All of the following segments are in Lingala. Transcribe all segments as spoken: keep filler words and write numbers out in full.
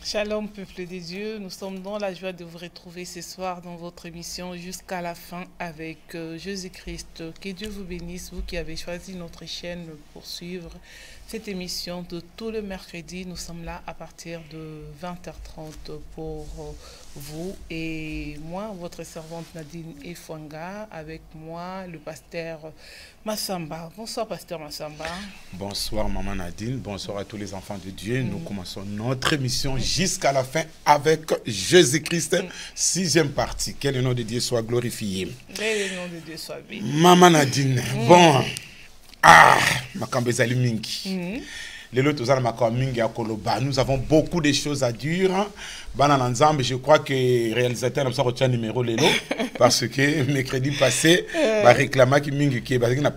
Shalom, peuple de Dieu. Nous sommes dans la joie de vous retrouver ce soir dans votre émission jusqu'à la fin avec euh, Jésus-Christ. Que Dieu vous bénisse, vous qui avez choisi notre chaîne pour suivre cette émission de tout le mercredi. Nous sommes là à partir de vingt heures trente pour euh, vous et moi, votre servante Nadine Efwanga, avec moi, le pasteur Massamba. Bonsoir, pasteur Massamba. Bonsoir, maman Nadine. Bonsoir à tous les enfants de Dieu. Mmh. Nous commençons notre émission jusqu'à la fin avec Jésus-Christ, mmh. sixième partie. Que le nom de Dieu soit glorifié. Que le nom de Dieu soit béni. Maman Nadine, mmh. bon, ah, makambe zali mingi. Mmh. Nous avons beaucoup de choses à dire. Je crois que le réalisateur n'a pas retenu le numéro Lelo parce que mercredi passé, il a réclamé qu'il y a des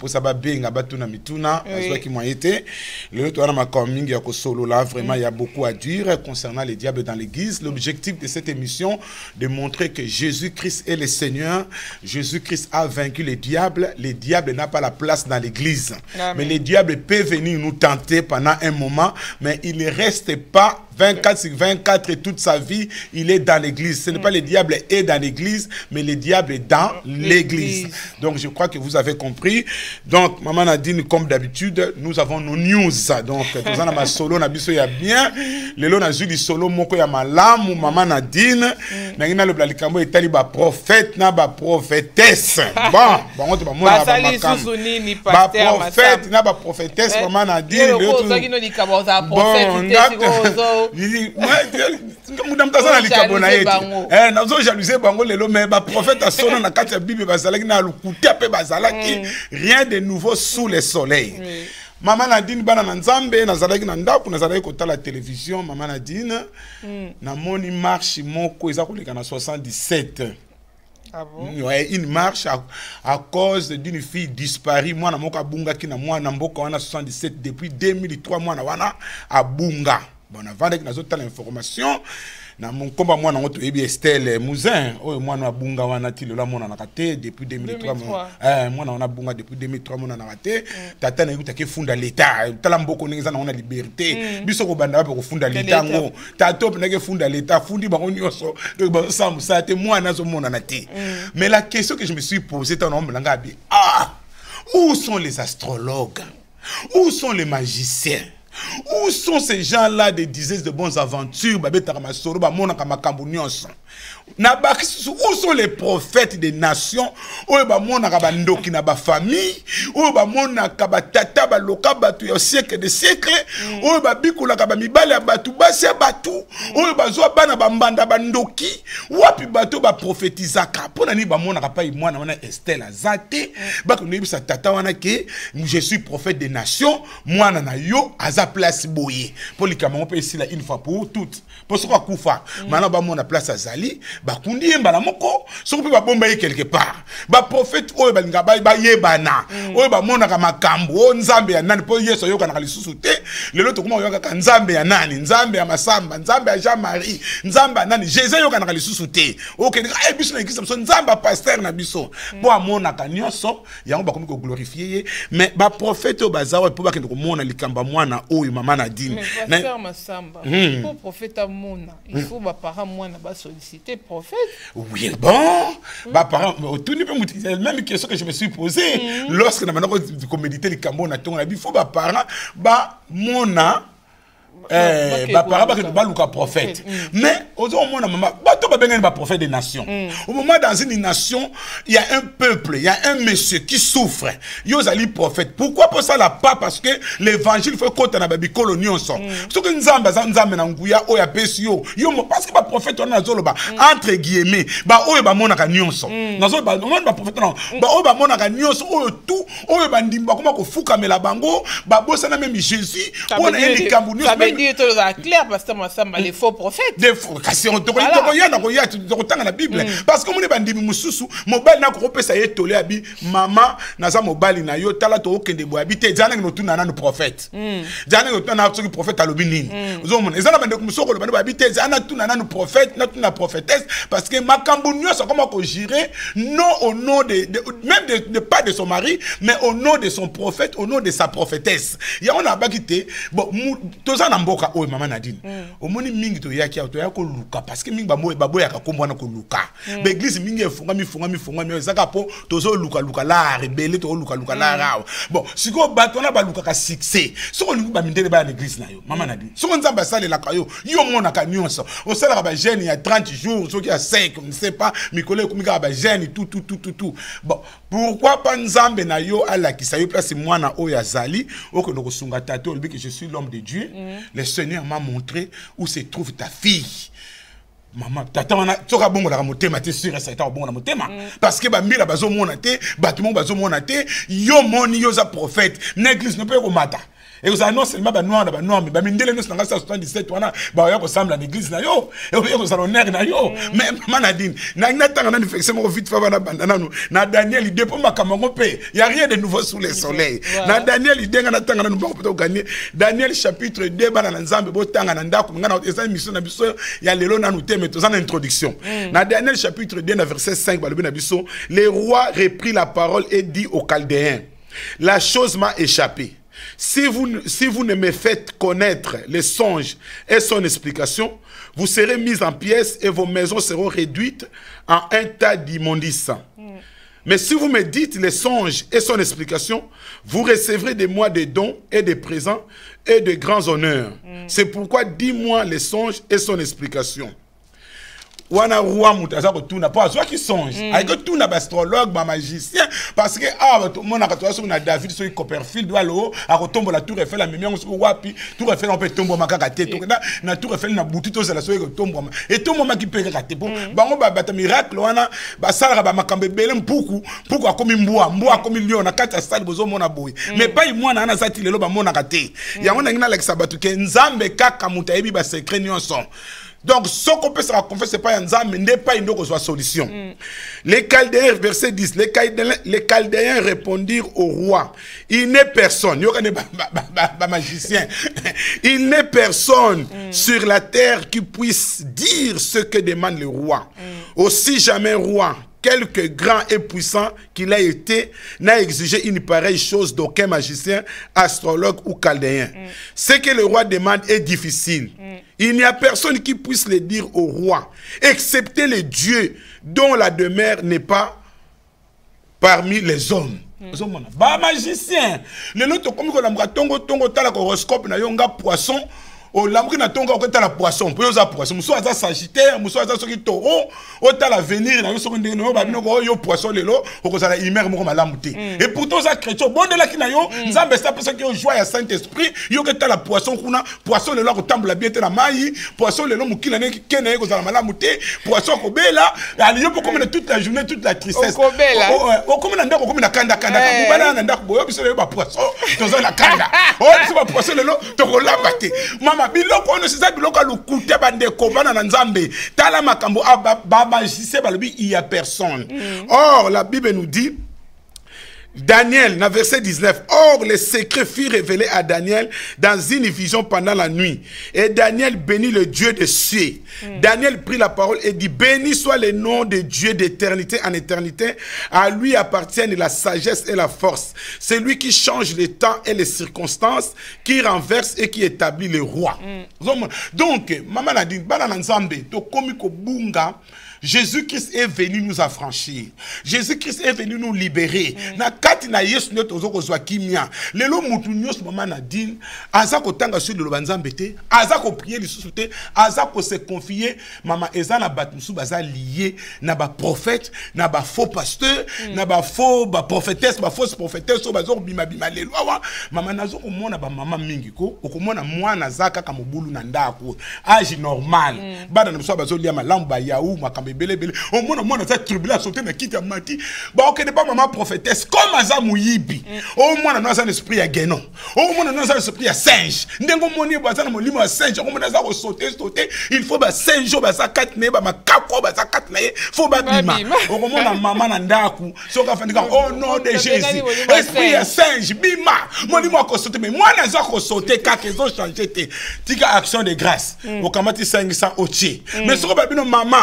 vraiment il y a beaucoup à dire concernant les diables dans l'église. L'objectif de cette émission de montrer que Jésus-Christ est le Seigneur. Jésus-Christ a vaincu les diables. Les diables n'ont pas la place dans l'église. Mais les diables peuvent venir nous tenter pendant un moment, mais il ne reste pas vingt-quatre sur vingt-quatre et toute sa vie, il est dans l'église. Ce n'est pas le diable est dans l'église, mais le diable est dans l'église. Donc je crois que vous avez compris. Donc maman Nadine, comme d'habitude, nous avons nos news. Donc nous avons ma solo na biso ya bien. Lelo na juli solo moko ya malamu maman Nadine. Na ngina le blalikambo etali ba prophète na ba prophétesse. Bon, bon on te ba mona ba makam. Ba prophète na ba prophétesse maman Nadine. Bon, Lili, moi, madame Tazana likabona yeti. Eh, nazo jalouser bango lelo mais ba prophète a sonné na kati ya Bible bazalaki na lukuta pe bazalaki rien de nouveau sous le soleil. Maman Nadine bana na Nzambe nazalaki na ndako nazalaki kotala télévision maman Nadine na moni marche moko eza koleka na soixante-dix-sept. Ah bon? Ouais, une marche à, à cause d'une fille disparue. Moi, na moka bunga ki na moi na mboka wana soixante-dix-sept depuis deux mille trois moi na wana a bunga. Bon, avant que nous ayons l'information, na mon combat moi na ngoto ebi Estelle Mouzin, oh moi na bunga wana ti lola mona na raté depuis deux mille trois moi. Eh moi na bunga depuis deux mille trois mona na raté. Tata na yuta ke funda l'état, tala mboko ngeza na ona liberté. Biso ko banda ba ko funda l'état ngo. Tata na ke funda l'état, fundi ba onyoso, ba samu sa te moi na zo mona na te. Mais la question que je me suis posée tant homme langa bi, ah, où sont les astrologues? Où sont les magiciens? Où sont ces gens-là de dizaines de bonnes aventures? Où sont les prophètes des nations? Où sont famille? Où sont les siècle de siècle? Où sont les batu basi batu? Où sont les prophétisaka? Pour ni ba mona pa moi na Estelle Azate, ba ko nebisa tata wana ke je suis prophète des nations, moi na yo aza place boye. Pour les camarades on peut ici là une fois pour toutes. Pour ce quoi kufa. Maintenant ba mona place azali, ba kundi yemba la moko, so ko ba bomba quelque part. Ba prophète oyo ba linga ba yebana. Oyo ba mona ka makambo, nzambe ya nani po yeso yo kana lisusu te. Lelo to kuma yo ka nzambe ya nani? Nzambe ya Masamba, nzambe ya Jean-Marie, nzambe ya nani? Jésus yo kana lisusu te. OK, eh biso na kisa nzamba pasteur na biso. Bo amona ka nyonso, yango ba komi ko glorifier, mais ba prophète o bazawa po ba kende ko mona likamba mwana oyo maman Nadine. Mais pasteur Massamba, pour prophète amona, il faut ba parents mwana ba solliciter prophète. Oui, bon, ba parents tout ni peut même question que je me suis posée lorsque na manako ko méditer likambo na tonga bi faut ba parents ba mona eh ba parents ba que ba luka prophète. Mais au moment maman ba to ba bengen ba prophète des nations. Au moment dans une nation, il y a un peuple, il y a un monsieur qui souffre. Yo zali prophète. Pourquoi pour ça là pas parce que l'évangile faut côté na babi colonion son. Ce que nzamba za nzamba na nguya o ya pesio. Yo parce que ba prophète on na zolo ba entre guillemets ba o ba mona ka nyonso. Na zolo ba on ba prophète non. Ba o ba mona ka nyonso o tout o ba ndimba koma ko fuka mela bango ba bossa na même Jésus on a un kambu clair parce que Massamba les faux prophètes. Des faux kasi on to ko ya na ko ya to tanga na Bible parce que mon bandimi mususu mobali na ko pesa ye tolé abi mama naza mobali na yo tala to okende bo habité jana no tuna na no prophète. Jana no tuna na prophète alobi nini. Zo mon ezana bande ko musoko bande habité jana tuna na no prophète na tuna prophétesse parce que makambo nyonso comment ko gérer non au nom de, de même de, de pas de son mari mais au nom de son prophète au nom de sa prophétesse. Ya on a bakité bon to ça na mboka oyo mama Nadine omoni mingi to yaki auto yako luka parce que mingi ba moyo baboya ka kombo na ko luka ba église mingi efunga mifunga mifunga mi ezaka po tozo luka luka la rebelle to luka luka la rawa bon siko bato na ba luka ka succès soko lingi ba mindele ba na église na yo mama Nadine soko nzamba sale la kayo yo mona ka nyonso o sala ba jeune ya trente jours soki ya cinq on ne sait pas mikolo komika ba jeune tout tout tout tout tout bon pourquoi pas nzambe na yo ala ki sa yo place mwana o ya zali o ko ndoko sunga tato que je suis l'homme de Dieu mm. Le Seigneur m'a montré où se trouve ta fille. Maman, tata wana toka bongo la motema te sur ça ta bongo la motema parce que ba mila bazo mona te bâtiment bazo mona te yo moni yo za prophète l'église ne peut pas mata. Et vous avez non seulement ba noir ba noir mais ba mindele no sanga soixante-dix-sept wana ba ya ko sambla l'église na yo et yo ko salonner na yo mais Maman Nadine na ina tanga na infection mo vite fa bana bandana no na Daniel il dépend makambo pe il y a rien de nouveau sous le soleil na Daniel il denga na tanga na ba ko gagner Daniel chapitre deux bana na nzambe bo tanga na ndako ngana eza mission na biso ya lelo na nous teme to za introduction na Daniel chapitre deux na verset cinq ba le na biso le roi reprit la parole et dit aux Chaldéens la chose m'a échappé. Si vous, si vous ne me faites connaître les songes et son explication, vous serez mis en pièces et vos maisons seront réduites en un tas d'immondices. Mm. Mais si vous me dites les songes et son explication, vous recevrez de moi des dons et des présents et de grands honneurs. Mm. C'est pourquoi dis-moi les songes et son explication. Wana roi mutaza ko tuna pas soit qui songe avec tout na astrologue ba magicien parce que ah tout mon akatoa so na David so Copperfield doit lo a retomber la tour Eiffel la même so wapi tour Eiffel on peut tomber makaka te to na na tour Eiffel na butu to la so ko tomber et tout moment qui peut ka te bon bango ba bata miracle wana ba sala ba makambe bele mpuku puku akomi mbwa mbwa akomi lion na kata stade bozo mona boy mais pas moi na na sati lelo ba mona ka te yango na ngina like sabatu ke nzambe kaka mutayebi ba secret nyonso. Donc, ce qu'on peut se raconter, ce n'est pas un mais n'est pas une autre solution. Mm. Les Chaldéens, verset dix, les Chaldéens, les Chaldéens répondirent au roi, il n'est personne, il n'y a pas magicien, il n'est personne mm. sur la terre qui puisse dire ce que demande le roi. Mm. Aussi jamais roi, quelque grand et puissant qu'il a été, n'a exigé une pareille chose d'aucun magicien, astrologue ou chaldéen. Mm. Ce que le roi demande est difficile. Mm. Il n'y a personne qui puisse le dire au roi, excepté les dieux dont la demeure n'est pas parmi les hommes. Mm. Bah magicien, le loto comme qu'on a tongo tongo tala horoscope na yonga poisson. O l'amri na tonga ko ta la poisson pour za poisson muso za sagittaire muso za soki taureau o ta l'avenir na yo soki ndenge no ba bino ko yo poisson lelo o ko za la humeur moko malamu te et pourtant za chrétien bon de la kina yo nzambe sa parce que yo joie ya Saint Esprit yo ko ta la poisson kuna poisson lelo ko tambola bien te na mai poisson lelo mukila ne kene ko za la malamu te poisson ko bela ali yo ko comme toute la journée toute la tristesse ko bela o comme na ndako comme na kanda kanda ka bana na ndako boyo biso lelo ba poisson to za la kanda o biso ba poisson lelo to ko lamba te mama biloko ono sisa biloko lukute bande kobana na nzambe tala makambo ba magicien balobi il y a personne. Mm. Or la Bible nous dit Daniel, dans verset dix-neuf, or les secrets furent révélés à Daniel dans une vision pendant la nuit. Et Daniel bénit le Dieu des cieux. Mm. Daniel prit la parole et dit, béni soit le nom de Dieu d'éternité en éternité. À lui appartiennent la sagesse et la force. C'est lui qui change les temps et les circonstances, qui renverse et qui établit les rois. Mm. Donc, maman a dit, bana nzambe, to komiko bunga. Jésus-Christ est venu nous affranchir. Jésus-Christ est venu nous libérer. Na kati na yesu nyoto ozoko zwa kimia. Lelo mutu nyos mama na din, azako tanga sur le banzambe te, azako prier lisusu te, azako se confier mama eza na batmusu baza lié na ba prophète, na ba faux pasteur, mm. na ba faux ba prophétesse, ba fausse prophétesse so bazor bima bima lelo awa. Mama nazo ko mona ba mama mingi ko, okomona mwana zaka ka mobulu na ndako. Âge normal. Mm. Bana na so bazo lia malamu ba yaou makambe bele bele au moins moi ça tribula sauter na kiti ya mati ba ok ne pas maman prophétesse comme azamu yibi au moins na ça esprit ya genon au moins na ça esprit ya singe ndengo moni ba ça na molimo ya singe au moins ça ko sauter sauter il faut ba singe ba ça kat ne ba makako ba ça kat na faut ba bima au moins na maman na ndaku so ka fandika au nom de Jésus esprit ya singe bima molimo ko sauter mais moi na ça ko sauter ka qu'ils ont changé te tika action de grâce au kamati cinq cents otier mais so ba bino maman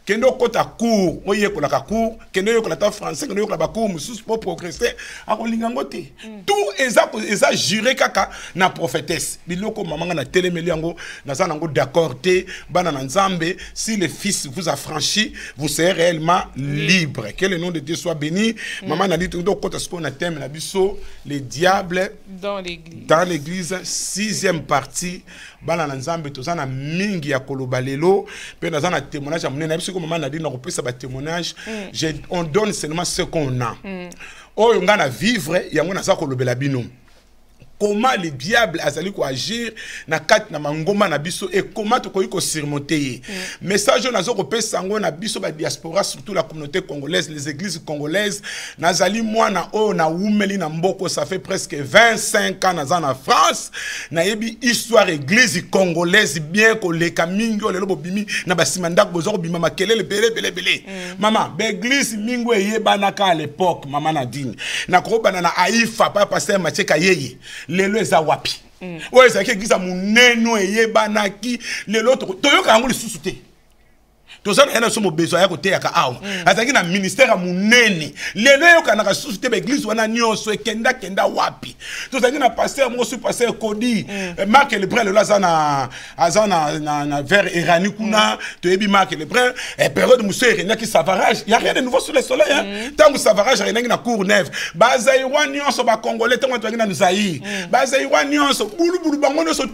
kende okota cours oyekola ka cours kende oyekola ta français kende oyekola ba cours mususu pour progresser akolinga ngote tout eza eza juré kaka na prophétesse biloko mamanga na telemeli yango naza nango d'accord te bana na nzambe si le fils vous a franchi vous serez réellement libre que le nom de Dieu soit béni maman na dit tout okota ce qu'on a thème na biso les diables dans l'église dans l'église sixième partie bana na nzambe tozana mingi ya koloba lelo pe nazana témoignage amena biso ko maman na dit na kopesa ba témoignage on donne seulement ce qu'on a oyo nga na vivre yango naza kolobela bino comment le diable azali ko agir na kati na mangoma na biso et comment to ko surmonter message nazo ko pesa ngo na biso ba diaspora surtout la communauté congolaise les églises congolaises nazali mwana o na umeli na mboko ça fait presque vingt-cinq ans naza na France na yebi histoire église congolaise bien ko le kamingo lelo bobimi na basimanda ko bozo bima makelele belé belé belé maman ba église mingo yebana ka à l'époque maman Nadine na ko bana na Aifa pa pasteur Mathieu Kayeye lelo eza wapi oyo ezalaki eglize moneno eyebanaki lelo toyoka yango lisusu te tozana yana somo besoin ya koteyaka awa azalaki na ministère ya monene lelo eyokanaka lisusu te baeglize wana nyonso ekenda kenda wapi tozalaki na pasteur moko su pasteur Kodi Marc Lebrun lelo aza na aza na na vers Irani kuna toyebi Marc Lebrun période muso erenaki savarage y a rien de nouveau sur le soleil tango savarage erenaki na Courneuve bazairwa nyonso bakongolais tango tozalaki na Zaïre bazairwa nyonso bulubulu bango nyonso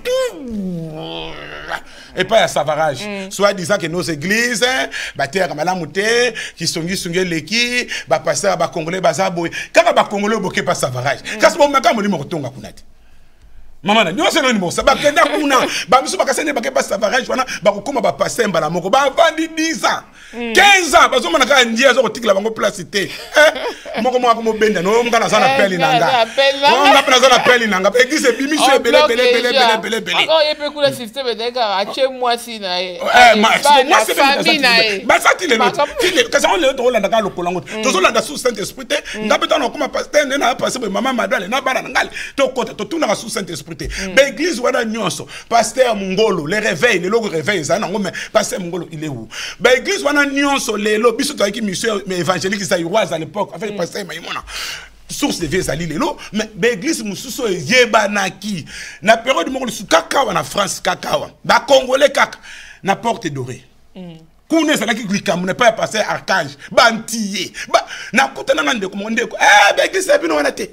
tout et pas à savarage soit disant que nos églises baterre malamu te qui songi songi leki ba passer ba congolais bazabo kaka ba congolais boke pas savarage kasi bo maka molimo kotonga kunati maman na nyonso na nimbo ba kenda kuna ba miso bakasene ba pas savarage wana ba kokoma ba passer mbala moko ba vandi dix ans quinze ans bazo mana ka ndia zo kotikla bango place te moko moko mo benda no mukana sana peli nanga on nga pena sana peli nanga église bimisho bele bele bele bele bele bele encore il peut couler système de gars ache moi si na eh moi c'est famille na ba ça ti le ti kasi on le to landa ka lokolango to landa sous Saint Esprit te nga peta no koma pasteur na passer maman madale na bana ngali to kota to tuna sous Saint Esprit te ba église wana nyonso pasteur Mungolo les réveils les logo réveils ça nango mais pasteur Mungolo il est où ba église wana nyonso lelo biso toaki mission évangélique ça iroise à l'époque avec pasteur Maïmona source de vieux ali lelo mais l'église mususu yebanaki na période moko su kakawa na France kakawa ba congolais kaka na porte dorée kuna ezalaki likambo na pas passer archange bantiye ba na kutana na ndeko mondeko eh ba église bino wana te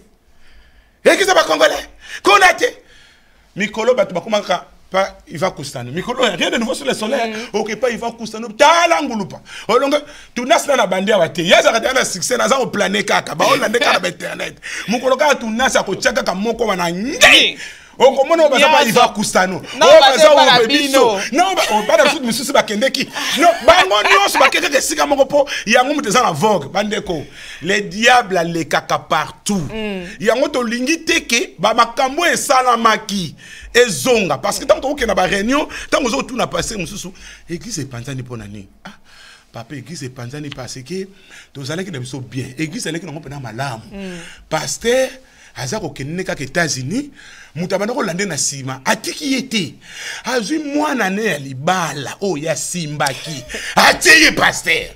église ba congolais kuna te mikolo batu bakomaka pas il va Koustano mikolo rien de nouveau sur le soleil OK pas il va Koustano talangulupa olonga tunasna na bandia wate yaza kata na succès na za au planer kaka ba olande kaka ba internet mukolo ka tunasa ko chaka ka moko wana ngi on comment on va pas il va Koustano on va ça on biso non on pas dans tout mususu ba kendeki non bango nyonso ba keke sika moko po yango muteza na vogue bandeko les diables les kaka partout yango to lingi teke ba makambo esalamaki ezonga parce que tant que na ba réunion tant que tout na passé mususu église epanzani pona ni ah papa église epanzani parce que tozalaki na biso bien église aleki na ngopena malamu pasteur azako keneka ke États-Unis mutabana ko lande na sima atiki yete azui mwana ne ya libala o ya simbaki atiye pasteur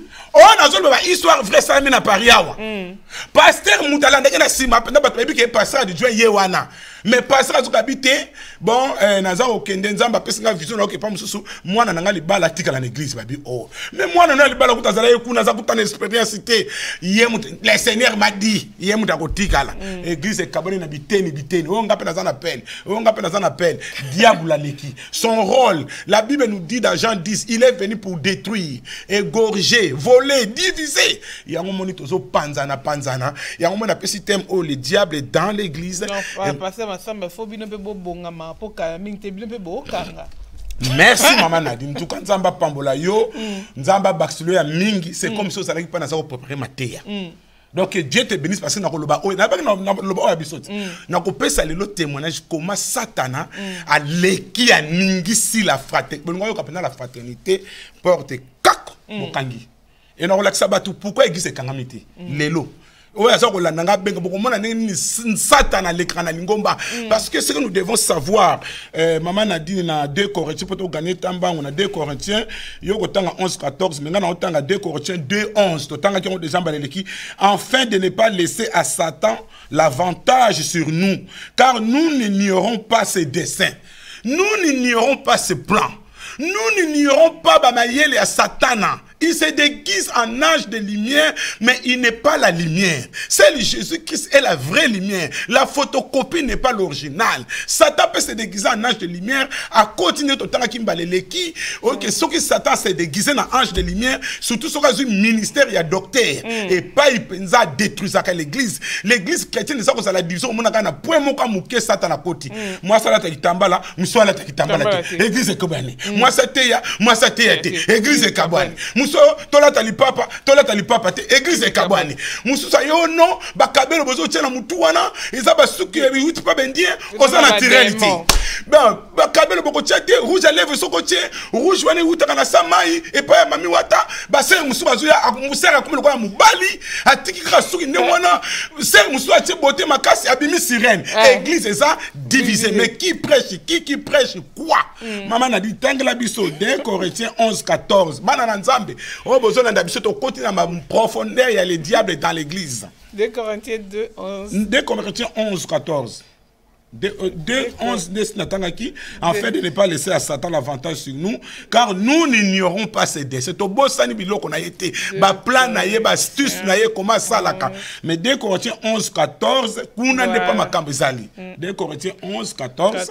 on a zolo ba histoire vraie ça na Paris awa pasteur mutalande na sima penda ba bebi ke pasteur de Dieu yewana mais pasteur azuka bité bon euh, naza okende nzamba pesinga vision na okepa mususu mwana nanga libala tika na église babi oh mais mwana na libala kutazala yekuna za kutana expérience té yemu le Seigneur m'a dit yemu takotika la église kabone na biteni biteni on ngapena za na peine on ngapena za na peine diable la leki son rôle la Bible nous dit dans Jean dix il est venu pour détruire égorger voler diviser yango moni tozo panzana panzana yango mona pesi thème oh le diable est dans l'église samba faut bino pe bobonga ma po ka mingi te bino pe bokanga. Merci maman Nadine tout quand nzamba pambola yo nzamba baxilo ya mingi c'est comme si ça n'arrive pas na ça préparer ma terre. Donc Dieu te bénisse parce que na koloba o na ba na loba o abisoti na ko pesa le témoignage comment Satana a leki ya ningi si la fraternité bon yo kapena la fraternité porte kak mokangi et na relaxa batu pourquoi église kangamité lelo parce que ce que nous devons savoir, euh, maman a dit dans deux Corinthiens, pour gagner tamba, on a deux Corinthiens, yoko tanga onze quatorze, mais on a deux Corinthiens deux onze, afin de ne pas laisser à Satan l'avantage sur nous, car nous n'ignorons pas ses desseins, nous n'ignorons pas ses plans, nous n'ignorons pas Bamayel et à Satana. Il se déguise en ange de lumière, mais il n'est pas la lumière. C'est Jésus-Christ est la vraie lumière. La photocopie n'est pas l'original. Satan peut se déguiser en ange de lumière à continuer tout le temps qu'il balele qui. Ok, ce que Satan s'est déguisé en ange de lumière, surtout sur un ministère, il y a docteur. Et pas il pense à détruire l'église. L'église chrétienne, c'est ça que ça la division. On a un point mon cas mouké Satan à côté. Moi ça la takitamba là, moi ça la takitamba là. L'église est kabani. Moi ça t'est, moi ça t'est. Église est kabani. Tola tali papa, tola tali papa te église e kabani. Mususa yo non, ba kabelo bozo tena mutu wana, eza ba suki e huit pa bendien, oza naturalité. Ben ba kabelo boko tete, rouge à lèvres soko tie, rouge wana uta kana samai et pa mami wata, ba se musu bazoya musera comme le kwa mubali, atiki ka suki ne wana, se musu a tie beauté makasi abimi sirène. Église eza divisée, mais qui prêche, qui qui prêche quoi? Maman a dit tangla biso deux Corinthiens onze quatorze. Bana nzambe. Oh, besoin d'un habitude au côté de ma profondeur, il y a les diables dans l'église. deux Corinthiens deux onze. deux Corinthiens onze quatorze. deux onze afin de ne pas laisser à Satan l'avantage sur nous, car nous n'ignorons pas ces dés. C'est au beau sani bilo qu'on a été. Ba plan naïe, ba astuce naïe, comment ça la ka. Mais deux Corinthiens onze quatorze, kuna n'est pas ma kambezali. deux Corinthiens onze quatorze.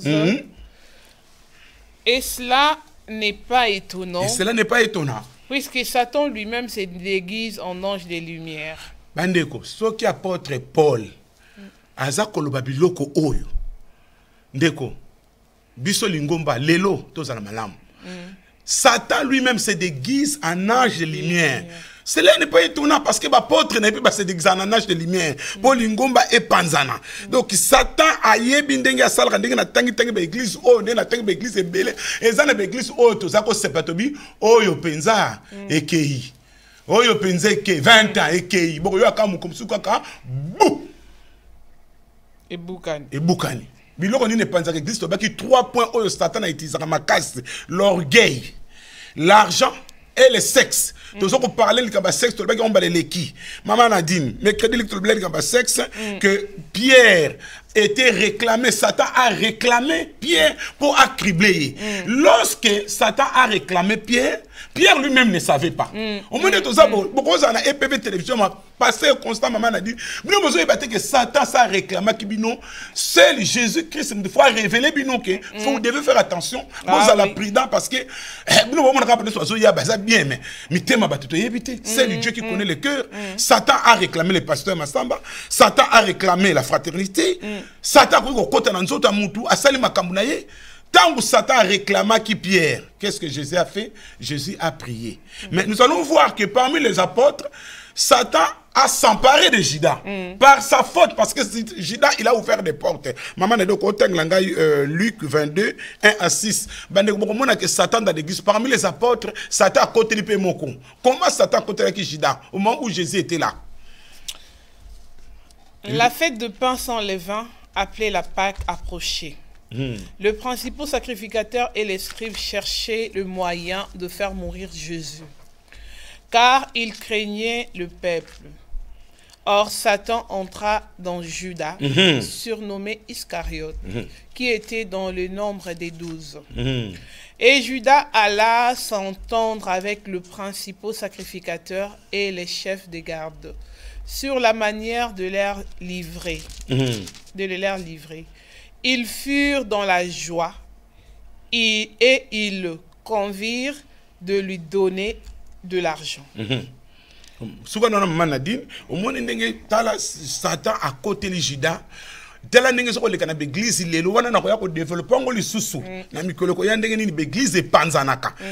Et cela n'est pas étonnant. Et cela n'est pas étonnant. Puisque Satan lui-même se déguise en ange de lumière. Bandeko, ce qui apôtre Paul, aza koloba biloko oyo. Ndeko, biso lingomba lelo tozala malamu. Satan lui-même se déguise en ange de lumière. Cela n'est pas étonnant parce que l'apôtre n'est pas se déguise en ange de lumière. Paul lingomba et panzana. Donc Satan a yebi ndenge asala ndenge na tangi tangi ba église o ndenge na tangi ba église ebele. Ezana ba église o tozako sepatobi oyo penza ekei. Oyo penza ekei vingt ans ekei. Boko yo akamu komsuka ka bou. Et Boukani. Et Boukani. Biloko ni ne panza église to baki trois points oyo Satan a utilisé ma casse, l'orgueil, l'argent et le sexe. Tous on parlait du sexe, tout le monde a dit qui. Maman Nadine, mercredi le le sexe que Pierre était réclamé, Satan a réclamé Pierre pour accribler. Lorsque Satan a réclamé Pierre, Pierre lui-même ne savait pas. Au moment de tout ça, beaucoup de E P V télévision m'a passé constant, maman a dit, mais nous avons que Satan ça réclamé qui bino, seul Jésus-Christ il faut révéler bino que vous devez faire attention, vous allez prudent parce que nous avons rappelé sur ça bien mais mais thème c'est le Dieu qui connaît le cœur. Satan a réclamé le pasteur Massamba, Satan a réclamé la fraternité, Satan a côté dans autres mutu a sali makambu na ye. Tant que Satan a réclamé qui Pierre, qu'est-ce que Jésus a fait? Jésus a prié. Mm. Mais nous allons voir que parmi les apôtres, Satan a s'emparé de Judas mm. par sa faute, parce que Judas, il a ouvert des portes. Maman est donc au Luc vingt-deux, un à six. Que Satan dans l'église, parmi les apôtres, Satan a côté de Moko. Comment Satan a côté de Judas au moment où Jésus était là? La fête de pain sans levain, appelée la Pâque, approchait. Hmm. Le principal sacrificateur et les scribes cherchaient le moyen de faire mourir Jésus, car ils craignaient le peuple. Or, Satan entra dans Judas, mm-hmm. surnommé Iscariote, mm-hmm. qui était dans le nombre des douze. Mm-hmm. Et Judas alla s'entendre avec le principal sacrificateur et les chefs des gardes sur la manière de leur livrer, mm-hmm. de les leur livrer. Ils furent dans la joie et, et ils convirent de lui donner de l'argent. Souvent, on a dit, au moins, Satan à côté de Judas. Dès la n'engagement de l'église, il est loin de développer les sous-sous. L'église est panzanaka.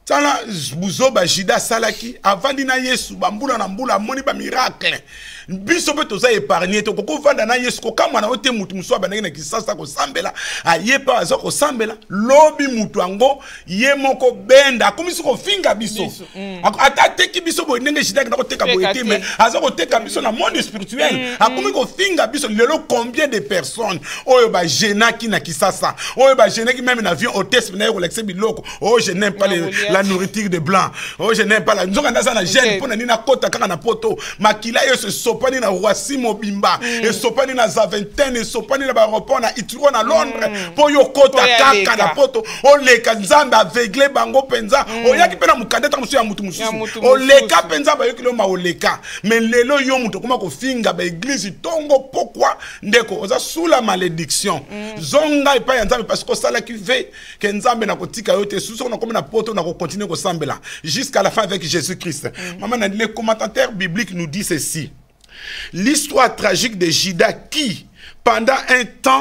Tala buzoba jida salaki avandi na Yesu bambula na mbula moni ba miracle. Biso pe toza épargné to koko vanda na Yesu ko kama na ote mutu muso ba na kisasa ko sambela ayepa azo ko sambela lobi mutu ango ye moko benda komisi ko finga biso. Mm. Ata teki biso bo ndenge jida na ko teka bo etime azo ko teka biso na monde spirituel. Mm. Akomi ko finga biso lelo combien de personnes oyo ba jena ki na kisasa oyo ba jena ki même na avion hôtesse na ko l'exé biloko oh je n'aime pas les, la nourriture de blanc. Oh, je n'aime pas la nzoka ndaza na gêne pour nina kota kaka na poto. Makila yo se sopani na Roissy Mobimba et sopani na Zaventem et sopani na aéroport na Ituro na Londres pour yo kota kaka na poto. O leka nzambe aveugle bango penza. O yaki pena mukadeta musu ya mutu musu. O leka penza ba yokilo ma o leka. Mais lelo yo mutu koma ko finga ba église tongo pourquoi ndeko oza sous la malédiction. Zonga et pas nzambe parce que ça qui fait que nzambe na kotika yo te sous on comme na poto na ko continuer ko sambela jusqu'à la fin avec Jésus-Christ. Mm. Maman, les commentateurs bibliques nous disent ceci. L'histoire tragique de Judas qui, pendant un temps,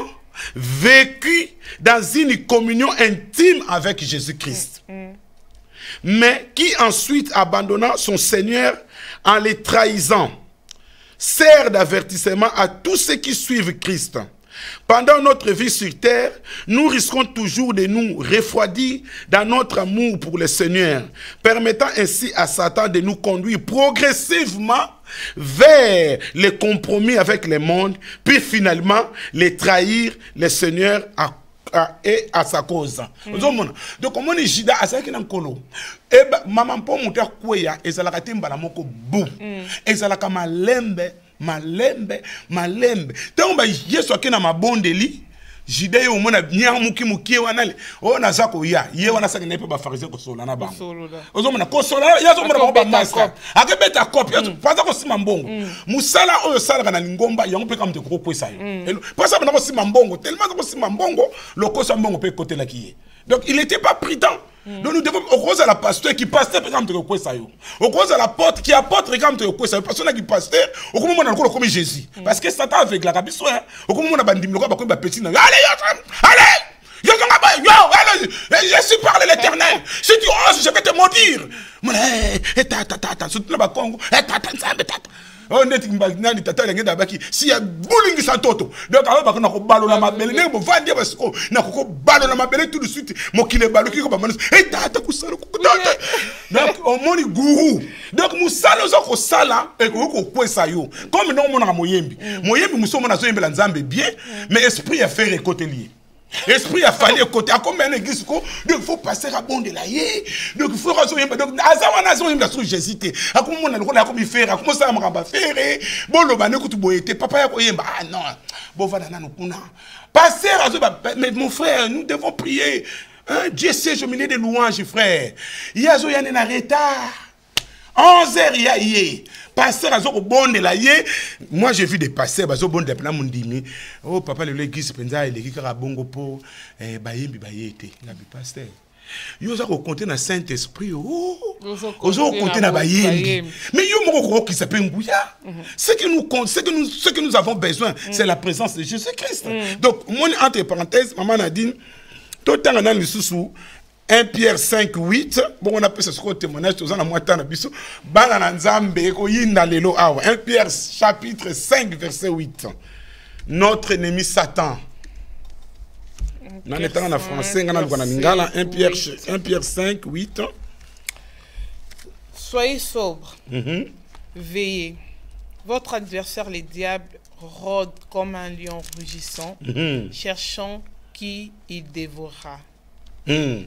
vécut dans une communion intime avec Jésus-Christ. Mm. Mm. Mais qui ensuite, abandonnant son Seigneur en les trahissant, sert d'avertissement à tous ceux qui suivent Christ. Pendant notre vie sur terre, nous risquons toujours de nous refroidir dans notre amour pour le Seigneur, permettant ainsi à Satan de nous conduire progressivement vers les compromis avec le monde, puis finalement les trahir le Seigneur à et à sa cause. Mm. Donc, comme on est Jida, à ça qui est kolo. Et maman pour monter quoi et ça la katimba la moko bou. Et ça la kama lembe. Malembe, malembe. Tant que Yesu akena mabondeli, Jida yo mona nyamuki mukie wanale. O na zako ya, ye wana saka nepe ba pharisien ko sola na ba. Ozo mona ko sola, ya zo mona ba maska. Akebeta copie, paza ko sima mbongo. Musala oyo sala kana ngomba, yango pe kamte ko kwesa yo. Pasa bana ko sima mbongo, tellement ko sima mbongo, loko sa mbongo pe côté la kiye. Donc il n'était pas prudent. Mm. Donc nous devons au cause de la pasteur qui pasteur par exemple de ça yo. Au cause de la porte qui apporte exemple de ça pasteur qui pasteur au moment on a comme Jésus parce que Satan avec la rabiso au moment on a bandimi le ba ko ba petit allez allez yo yo yo allez je suis par l'Éternel si tu oses je vais te maudire mon eh ta ta ta ta surtout na ba Congo eh ta ta nzambe ta oh neti mbali tata ngenda baki si ya bullying sa toto donc aba bako na ko balo na mabele ne bo vandi ba siko na ko balo na mabele tout de suite mokile balo ki ko ba manus eh tata ku sala ku tata donc on moni gourou donc musala zo ko sala e ko ko kwesa yo comme non mona moyembi moyembi musomo na zo yembela nzambe bien mais esprit a fait côté lié. Esprit a fallu côté à combien d'églises donc il faut passer à bon de la yé donc il faut raison donc azawa nazo yemba sur Jésus te a comment on a le rôle à comme faire à comment ça m'a faire bon le bané ko tu boyete papa ya ko yemba ah non bon va na kuna passer à mais mon frère nous devons prier hein Dieu sait au milieu des louanges frère yazo yana na retard onze heures ya yé pasteur azo ko bonde la yé moi j'ai vu des pasteurs bazo bonde na mundimi oh papa le l'église penza ele ki ka bongo po eh bayembi bayete na bi pasteur yo za ko compter na Saint-Esprit oh ozo compter na bayembi mais yo moko ko ki s'appelle nguya ce que nous ce que nous ce que nous avons besoin c'est la présence de Jésus-Christ. Donc mon entre parenthèses maman Nadine tout temps na lisusu un Pierre cinq huit bon on appelle ça ce témoignage tous en la moitié na biso bana na nzambe ko yinda lelo awa un Pierre chapitre cinq verset huit notre ennemi Satan na netanga na français ngana lukana ngala un Pierre un Pierre cinq huit soyez sobre. Mm-hmm. Veillez, votre adversaire le diable rôde comme un lion rugissant, mm-hmm. cherchant qui il dévorera. Mm.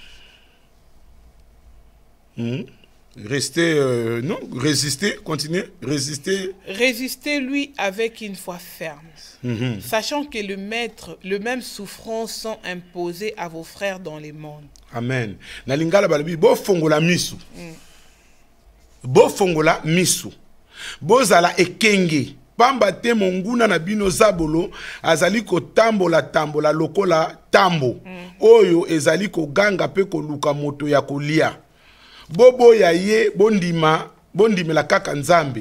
Mmh. Restez, euh, non, résistez, continuez, résistez. Résistez-lui avec une foi ferme, mmh. sachant que le maître, le même souffrance sont imposés à vos frères dans les mondes. Amen. Na lingala balabi bo fongola misu. Bo fongola misu. Bo zala ekenge. Pamba te monguna na bino zabolo azali ko tambola tambola lokola tambo. Mm. Oyo ezali ko ganga pe ko luka moto ya kolia. Bobo ya ye bondima bondimela kaka nzambe.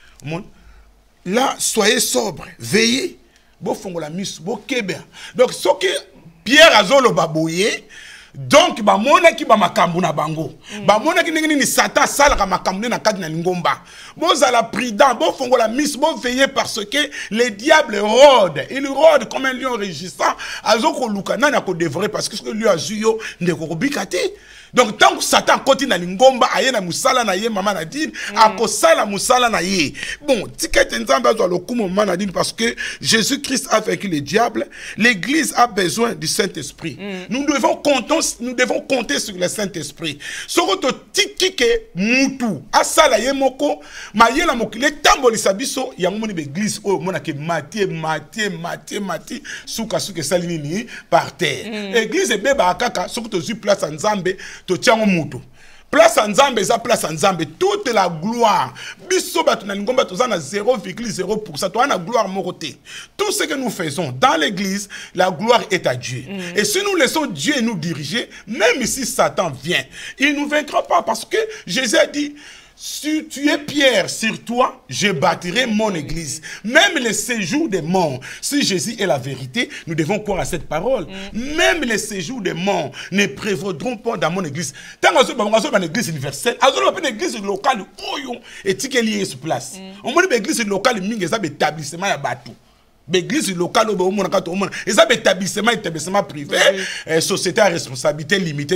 Là soyez sobre, veillez. Bo fongola misu, bo kebea. Donc ce que Pierre azolo baboye Donc ba mona ki ba makambu na bango ba mona ki ndenge ni Satan sala ka makambu na kati na lingomba bozala prudent bo fongola miss bo veiller parce que les diables rôdent il rôde comme un lion rugissant azoko luka nana ko dévorer parce que ce que lui a juyo ndeko kobikati. Donc tant que Satan continue na lingomba aye na musala na ye mama Nadine ako sala musala na ye bon ticket nzamba zo le kumo mama Nadine parce que Jésus-Christ a vaincu le diable. L'église a besoin du Saint-Esprit. Mm. Nous devons compter nous devons compter sur le Saint-Esprit. Soroto tikike mutu asala ye moko mayela mokile tamboli sabiso ya moni l'église o mona ke matie matie matie matie suka suka salini ni par terre. Église mm. beba akaka soroto zu place en Nzambe to tiango mutu. Place en Nzambe eza place en Nzambe toute la gloire. Biso batu na ngomba toza na zéro virgule zéro pour cent to na gloire moroté. Tout ce que nous faisons dans l'église, la gloire est à Dieu. Mm. Et si nous laissons Dieu nous diriger, même si Satan vient, il ne nous vaincra pas parce que Jésus a dit si tu es Pierre sur toi, je bâtirai mon église. Même les séjours des morts, si Jésus est la vérité, nous devons croire à cette parole. Mm. Même les séjours des morts ne prévaudront pas dans mon église. Tant que nous avons une église universelle, nous avons une église locale, et qui est liée sur place. On a une église locale, il y a un établissement à Batou. L'église locale, il y a un établissement, établissement privé, oui. Société à responsabilité limitée,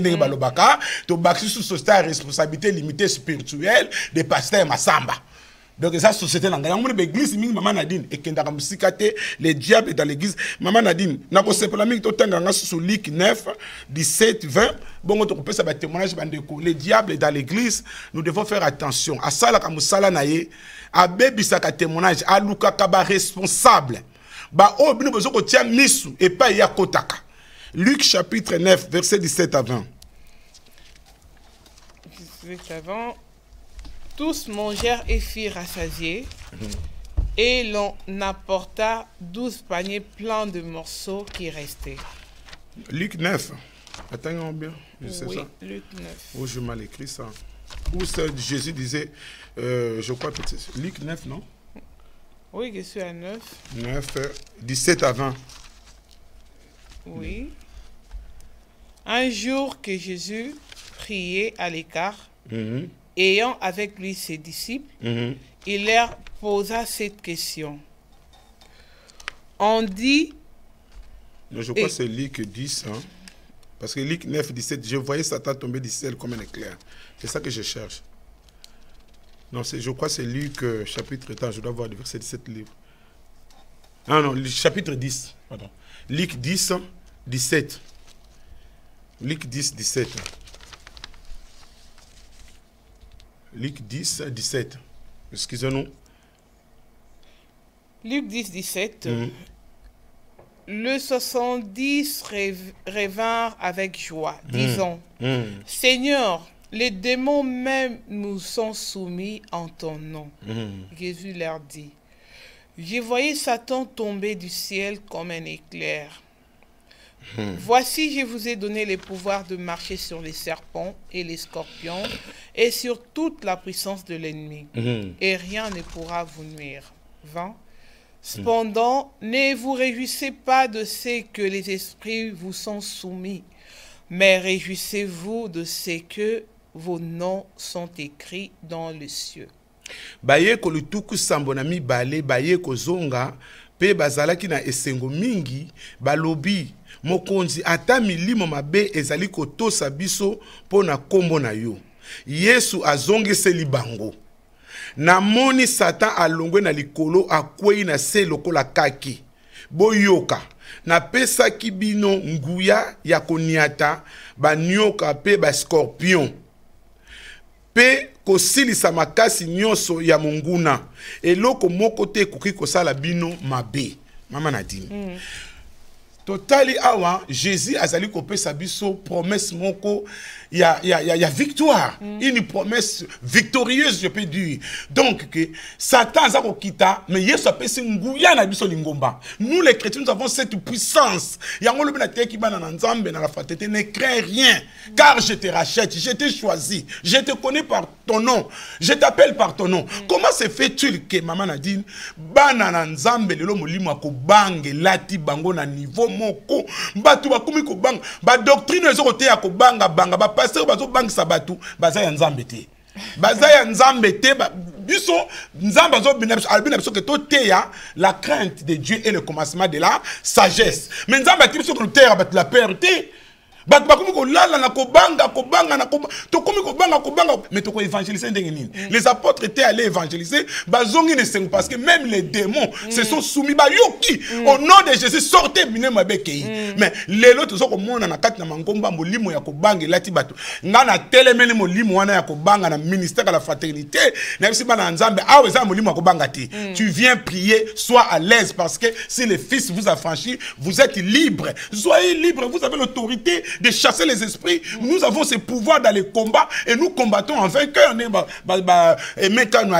mm. société à responsabilité limitée spirituelle, des pasteurs Massamba. Donc, ça, société, l'église, maman Nadine, et qui les diables dans l'église, maman Nadine, n'a pas de sur Luc neuf, dix-sept, vingt. Bon, on peut ça témoignage, les diables dans l'église, nous devons faire attention. À ça, la Kamusala Naye, à Bébi Saka témoignage, à Luka Kaba responsable. Ba o bino bezo ko tia misu et pas ya kotaka. Luc chapitre neuf verset dix-sept à vingt. dix-sept à vingt. Tous mangèrent et firent rassasier, mm-hmm. et l'on apporta douze paniers pleins de morceaux qui restaient. Luc neuf. Attends bien, c'est oui, ça. Luc neuf. Où je mal écrit ça. Où ça, Jésus disait euh, je crois que c'est Luc neuf, non? Oui, je suis à neuf. neuf, dix-sept à vingt. Oui. Un jour que Jésus priait à l'écart, mm-hmm. ayant avec lui ses disciples, mm-hmm. il leur posa cette question. On dit... Non, je crois et... que c'est Luc dix, hein? Parce que Luc neuf, dix-sept, je voyais Satan tomber du ciel comme un éclair. C'est ça que je cherche. Non, je crois que c'est Luc euh, chapitre attends, je dois voir le verset dix-sept livre. Ah non, chapitre dix. Pardon. Luc dix, dix-sept. Luc dix, dix-sept. Luc dix, dix-sept. Excusez-nous. Luc dix, dix-sept. Mm-hmm. Le soixante-dix revinrent avec joie, mm-hmm. disant, mm-hmm. Seigneur, les démons même nous sont soumis en ton nom. Mmh. Jésus leur dit, j'ai voyé Satan tomber du ciel comme un éclair. Mmh. Voici, je vous ai donné le pouvoir de marcher sur les serpents et les scorpions et sur toute la puissance de l'ennemi. Mmh. Et rien ne pourra vous nuire. vingt. Cependant, mmh. ne vous réjouissez pas de ce que les esprits vous sont soumis, mais réjouissez-vous de ce que vos noms sont écrits dans le cieux. Baye ko lutuku sambonami bale baye ko zonga pe bazalaki na esengo mingi balobi mokonzi ata milimo mabe ezali kotosa biso pona kombo na yo. Yesu azongeseli bango. Namoni Satan alongwe na likolo akwei na se lokola kaki. Boyoka na pesa kibino nguya ya koniata banyoka pe ba scorpion. Pe kosilisa makasi nyonso ya monguna eloko moko te koki kosala bino mabe. Mama Nadine. Mm. Totali awa Jésus azali kopesa biso promesse moko ya ya ya, ya victoire, mm. une promesse victorieuse je peux dire. Donc que Satan za kokita mais Yesu apesi nguya na biso lingomba. Nous les chrétiens nous avons cette puissance. Yango lobi na teki bana na Nzambe na la fatete ne crains rien car je te rachète, je t'ai choisi, je te connais par ton nom. Je t'appelle par ton nom. Mm. Comment se fait-il que maman Nadine, banana nzambe lelo molimo ko bange lati bango na niveau moko, batu bakumi ko bang, ba doctrine ezo kote ya ko banga banga, ba pasteur bazo bang sabatu, baza ya nzambe te. Baza ya nzambe te, ba biso nzambe bazo binabso albina biso ke to te ya la crainte de Dieu et le commencement de la sagesse. Mais nzambe ti biso ko terre bat la peur te. Bat bakomi ko lala na ko banga ko banga na ko to komi ko banga ko banga mais to ko évangéliser ndenge nini. Les apôtres étaient allés évangéliser bazongi ne seng parce que même les démons mm. se sont soumis ba yoki mm. au nom de Jésus sortez bine mabekei mm. mais lelo to ko mona na kati na mangomba molimo ya ko banga lati bato ngana telemeli molimo wana ya ko banga na ministère à la fraternité na bisi bana nzambe awe za molimo ya ko banga ti mm. tu viens prier sois à l'aise parce que si le fils vous a franchi vous êtes libre soyez libre vous avez l'autorité de chasser les esprits. Mm. Nous avons ce pouvoir dans les combats et nous combattons en vainqueur. Et maintenant,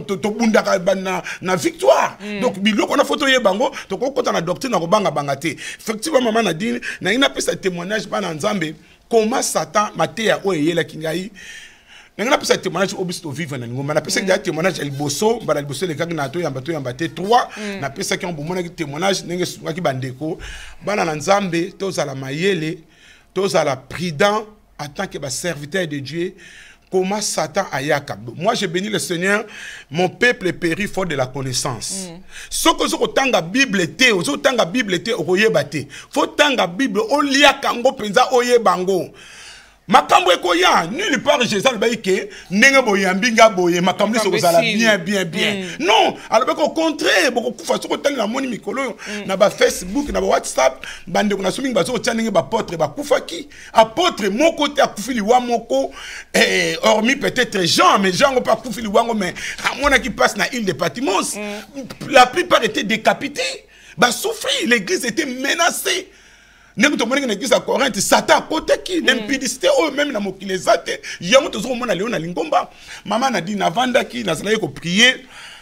na victoire. Mm. Donc, bilo qu'on a photo yebango, donc quand on a doctrine on banga bangate. Effectivement, maman a dit, na ina pe ce témoignage pas dans Nzambe, comment Satan matea oye la kingai. N'a pas ce témoignage au bisto vivre na ngoma. N'a pas ce témoignage el bosso, ba el bosso le kaka na to ya bato ya mbate trois. N'a pas ce qui on bomona témoignage nenge sunga ki bandeko. Bana na Nzambe to za la mayele. Tous à la prudent en tant que serviteur de Dieu, comment Satan a yaka. Moi, je bénis le Seigneur, mon peuple périt faute de la connaissance. Ce que je veux la Bible était, ce que la Bible était, au yebate. Faut tant la Bible, au lia kango penza au yebango. Makambo ekoya nulle part Jésus le baïke nenga boyambinga boye makambo so kozala bien bien bien mm. non alors au contraire beaucoup kufa so kotali na moni mikolo mm. na ba Facebook na ba WhatsApp bande kuna somingi bazo tyanenge ba apôtre ba kufaki apôtre moko te akufili wa moko eh hormis peut-être Jean mais Jean pas kufili wango mais amona qui passe na île de Patmos mm. la plupart étaient décapités ba souffrir l'église était menacée. N'est-ce pas que l'église à Corinthe, Satan côté qui l'impudicité eux-mêmes na mokilezate, yango tozo mona léon na lingomba. Maman a dit na vanda ki na zalaye ko prier.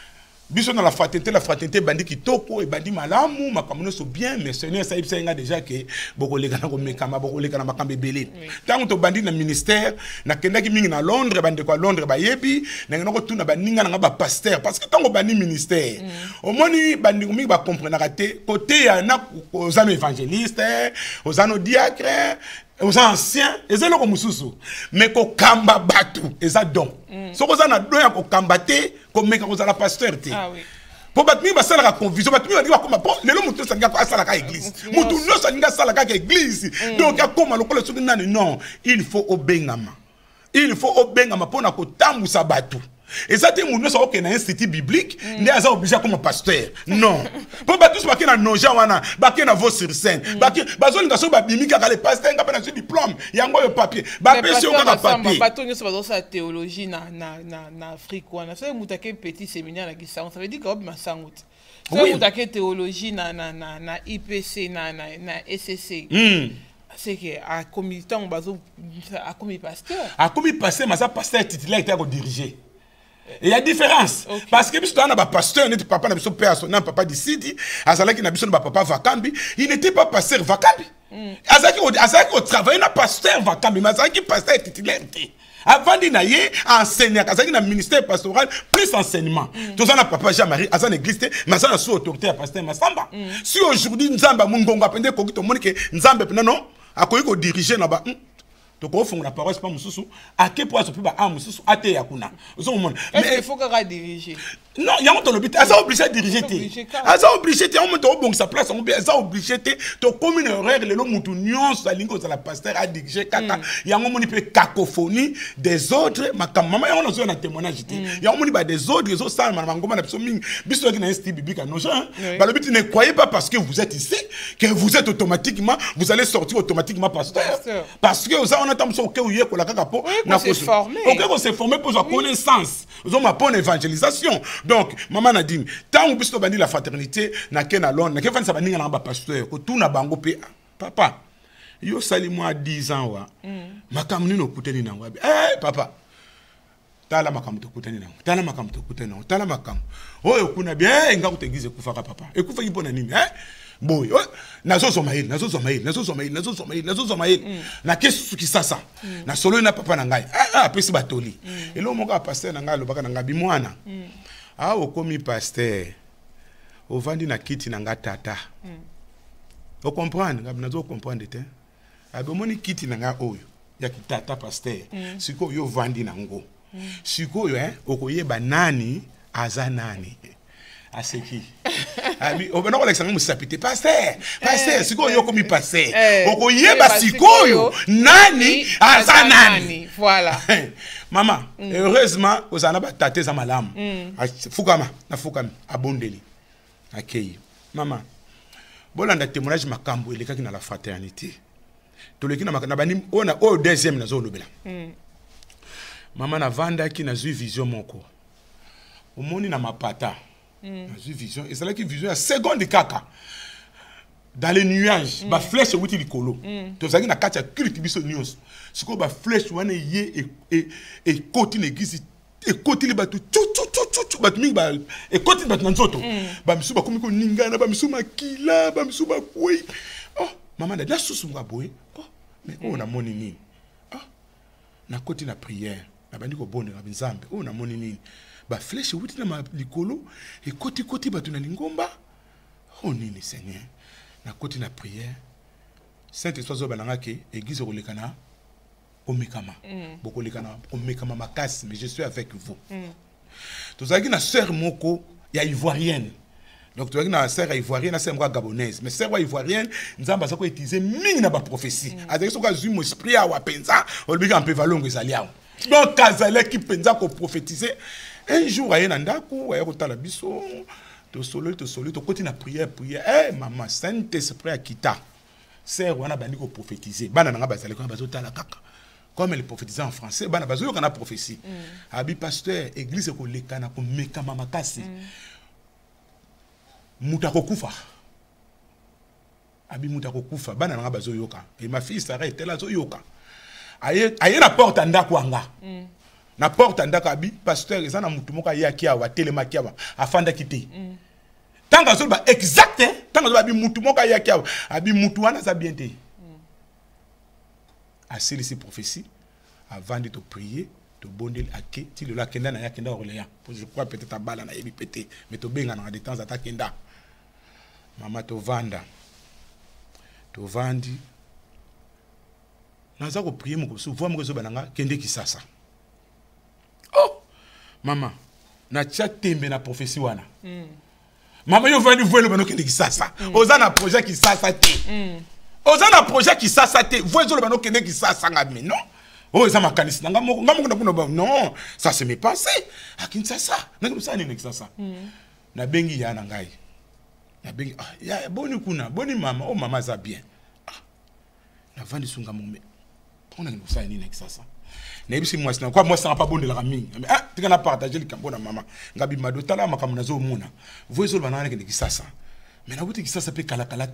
Biso na la fraternité, la fraternité bandi kitoko et bandi malamu, makamno so bien mais Seigneur ça il déjà que boko lega na ko mekama boko lega na makambe belé. Tant to bandi na ministère, na kenda ki mingi na Londres, bandi ko Londres ba yebi, na ngoko tuna baninga na ba pasteur parce que tant ko bandi ministère. Au moins ni bandi ko mingi ba comprendre raté côté ya na aux amis évangélistes, aux amis diacres, aux anciens, ils ont mususu mais ko kamba batu, ils ont don. So ko na don ya ko kambate comme meka ko la pasteur te. Ah oui. Pour battre ba sala ka confusion, battre ba comme bon, le lo mutu salinga ko sala ka église. Mutu no salinga sala ka église. Donc ya koma lokolo so nani non, il faut obengama. Il faut obengama pona ko tambusa batu. Et ça, c'est mon nom qui est un institut biblique, n'est pas obligé comme pasteur. Non. Pour battre tous qui na noja wana, qui na vos sur scène, qui bazon ngaso ba bimika ka le pasteur nga na diplôme, yango le papier. Ba pesio ka papier. Bato nyo bazo sa théologie na na na na Afrique wana. Ça mutake petit séminaire na Gisango, ça veut dire que ba sangout. Ça mutake théologie na na na na I P C na na na S C C. C'est que à committant bazo à commis pasteur. À commis pasteur, mais ça pasteur titulaire était à diriger. Il y a différence. Okay. Parce que si tu as un pasteur, notre papa n'a pas père, son papa d'ici, Azalaki n'a pas papa Vakambi, il n'était pas pasteur Vakambi. Azalaki au travail, il n'a pas pasteur Vakambi, mais Azalaki pasteur titulaire. Avant d'y aller, enseigner, Azalaki dans le ministère pastoral, plus enseignement. Tout ça, papa Jean-Marie, Azan église, mais Azan a sous autorité à pasteur Massamba. Si aujourd'hui, Nzamba Mungonga, Pende Kogito Monique, Nzamba, non, à quoi il diriger là-bas. Donc au fond la parole c'est pas mususu à quel point ça peut pas mususu ate yakuna mais il faut qu'on diriger non il y a un obligé à ça obligé de diriger à ça obligé de on monte bon sa place on ça obligé de comme une erreur le mutu nyonso la lingo la pasteur a diriger kaka il y a un moni peut cacophonie des autres ma maman on a un témoignage il y a un moni ba des autres les autres ça maman ngoma na biso mingi biso qui na institut biblique à nos gens ba le but ne croyez pas parce que vous êtes ici que vous êtes automatiquement vous allez sortir automatiquement pasteur parce que ça on attend que vous pour la cacapo on s'est formé OK on s'est formé pour sa connaissance nous avons ma bonne évangélisation donc maman Nadine tant on biso bandi la fraternité na kena lon na kefa ça baninga na ba pasteur ko tuna bango pe papa yo sali moi dix ans wa makamni no kuteni na wabi eh papa tala makambo tokutani nango tala makambo tokutani nango tala makambo oyo kuna bien nga kutegize kufaka papa ekufa kipona nini eh boy nazo somaïl nazo somaïl nazo somaïl nazo somaïl nazo somaïl na kesu kisasa na solo na papa na ngai ah pesi batoli elo moko pasteur na ngai lobaka na ngai bimwana ah okomi pasteur ovandi na kiti na ngai tata o comprendre ngabi nazo comprendre te abomoni kiti na ngai oyo ya kitata pasteur siko yo vandi na ngo siko yo eh okoyeba nani aza nani aseki abi obana ko Alexandre musapite pasteur pasteur siko yo komi pasteur okoyeba siko yo nani aza nani voilà mama heureusement ozana ba tate za malamu fukama na fukami abondeli akei mama bolanda témoignage makambo elekaki na la fraternité toleki na makana bani ona o deuxième na zo lobela mama na vanda ki na zui vision moko omoni na mapata na zui vision et c'est là qui vision ya seconde kaka dans les nuages ba flèche wuti likolo to zaki na kati ya culte biso news siko ba flèche wana ye et et côté l'église et côté les bateaux tchou tchou tchou tchou bateau mi ba et côté bateau nzoto ba misu ba komi ko ningana ba misu makila ba misu ba kwei oh maman la susu nga boy oh mais on a moni nini ah na côté na prière na bandi ko bonde na binzambe on a moni nini ba flèche wuti na ma likolo et côté côté bateau na lingomba oh nini seigneur na côté na prière Saint-Esprit zo balanga ke église ko lekana omekama boko lekana omekama makasi mais je suis avec vous to zaki na sœur moko ya ivoirienne donc to zaki na sœur ivoirienne na sœur moko gabonaise mais sœur ivoirienne nzamba za ko utiliser mingi na ba prophétie azaki soka zui mo esprit a wa penza olbika mpe valongo ezali awo donc kazale ki penza ko prophétiser un jour ayena ndako aya ko tala biso to solo to solo to koti na prière prière eh maman Saint-Esprit akita sœur wana bandi ko prophétiser bana nga bazali ko bazotala kaka comme elle prophétisait en français bana bazo kana prophétie abi pasteur église ko lekana ko mekama makasi mutako kufa abi mutako kufa bana nga bazo yoka et ma fille Sarah était là zo yoka aye aye na porte ndako anga na porte ndako abi pasteur ezana mutu moka yaki awa telema kiawa afanda kité tanga zo ba exact tanga zo abi mutu moka yaki awa abi mutu wana za bien te à ces prophéties avant de te prier te bonder à qui tu le la kenda na ya kenda Orléans je crois peut-être à bala na yebi pété mais to benga na de temps à ta kenda mama to vanda to vandi naza ko prier moko so voix moko zo bananga kende kisasa oh mama na tcha tembe na prophétie wana mama yo vandi voile bano kende kisasa oza na projet kisasa te Ozana projet qui ça ça te voyez le bano kene qui ça ça ngami non oh ça ma kanisi nga moko nga moko na non ça se m'est passé à Kinshasa na comme ça ni Kinshasa na bengi ya na ngai na bengi ah ya boni kuna boni mama oh mama za bien ah na vandi sunga momé on a nous ça ni Kinshasa na ibisi moi c'est quoi moi ça pas bon de la mingi ah tu kana partager le cambo na mama ngabi mado tala makamu na zo muna voyez le bana kene Kinshasa mais na buti Kinshasa pe kala kala te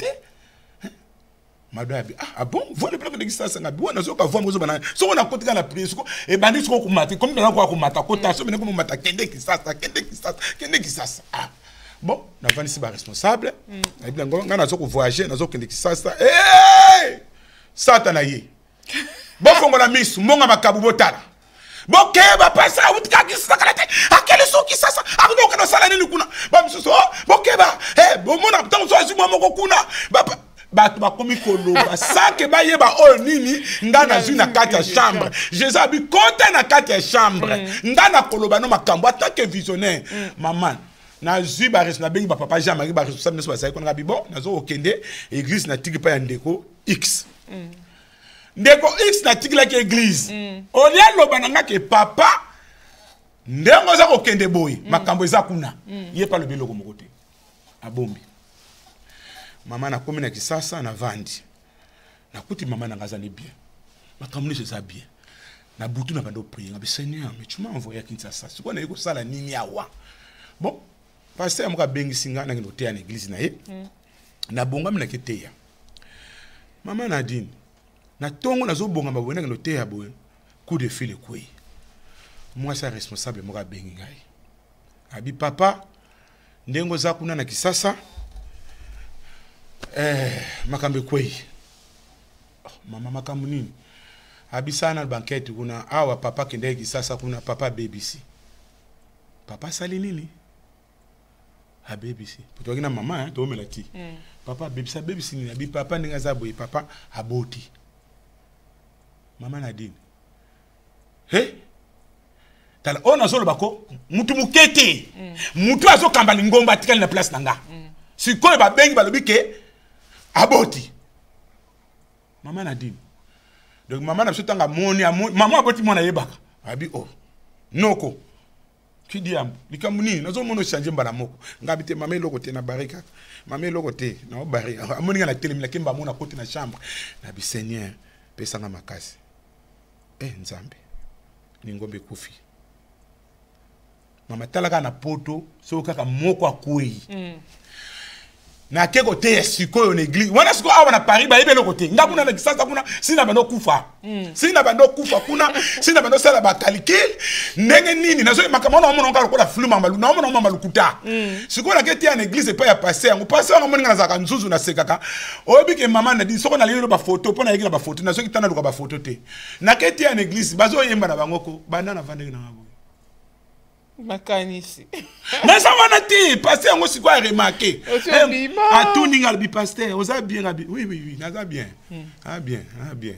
Madame, ah bon, vous ne pouvez pas dire ça, ça n'a pas de voir moi si on a côté la prière, et bandit ce qu'on mate, comme on a mata, cotation, mais comme on mata, kende qui ça, kende qui ça, kende qui ça. Ah bon, na vani si ba responsable, et bien on a zo ko voyager, na zo kende qui ça ça. Eh! Satana ye. Bon fongo la miss, monga makabu botala. Bon keba pasa utika ki ça kala te. Akele so ki ça ça. Abino kana sala ni kuna. Ba misuso, bon keba. Eh, bon mona tant so azuma moko kuna. Ba Bat ba komi koloba sa ke ba yeba o nini nga na zu na kati ya chambre Jésus abi konta na kati ya chambre nga na koloba no makambo tant que visionnaire maman na zu ba res na bengi ba papa Jean Marie ba responsable so ba sai konga bi bon na zo okende église na tigi pa ya ndeko X ndeko X na tigi la ke église on ya loba na nga ke papa ndengo za okende boy makambo eza kuna ye pa le biloko mokote abombi maman na komi na Kisasa na vandi na kuti maman na ngazali bien makamuni c'est ça bien na butu na bando prier ngabi Seigneur mais tu m'as envoyé à Kinshasa siko na yeko sala nini awa bon pasteur moka bengi singa na ngino te ya église na ye na bonga mina keteya maman Nadine na tongo na zo bonga mabona ngino te ya boye coup de fil kwei moi c'est responsable moi bengi ngai abi papa ndengo za kuna na Kisasa eh makambe kwei oh, mama makambu nini abi sana banquette kuna awa papa kende Kisasa kuna papa B B C papa sali nini a B B C puto na mama hein to melati mm. papa B B C B B C nini abi papa ndinga za boy papa aboti mama Nadine he tala ona solo bako mutu mukete mm. mutu azo kamba ngomba tikali na place nanga mm. sikoy ba bengi balobi ke aboti mama Nadine donc mama na sotanga moni mama aboti mona yebaka abi oh noko qui dit am likambu nini nazo mono changer mbala moko ngabite mama eloko te na barika mama eloko te na bari amoni na télé la kemba mona côté na chambre na bi seigneur pesa nga makasi eh nzambe ni ngombe kufi mama talaka na poto so kaka moko akwei mm. na ke côté ya sikoyo na église wana siko awa na Paris ba yebelo côté ngakuna na Kisasa kuna sina bando kufa mm. sina bando kufa kuna sina bando sala ba calcul ndenge nini nazo makama na mona ngalo kola flou mamalu na mona mamalu kuta mm. siko na ke tia na église pa ya passer ngo passer ngo mona za ka nzuzu na sekaka obi ke mama na di soko na lelo ba photo pona yeki na ba photo nazo kitana luka ba photo te na ke tia na église bazo yemba na bangoko banda na vande na ngabo makanisi na ça va nati passer ngo siko a remarquer a tout ninga le pasteur oza bien oui oui oui naza bien ah bien ah bien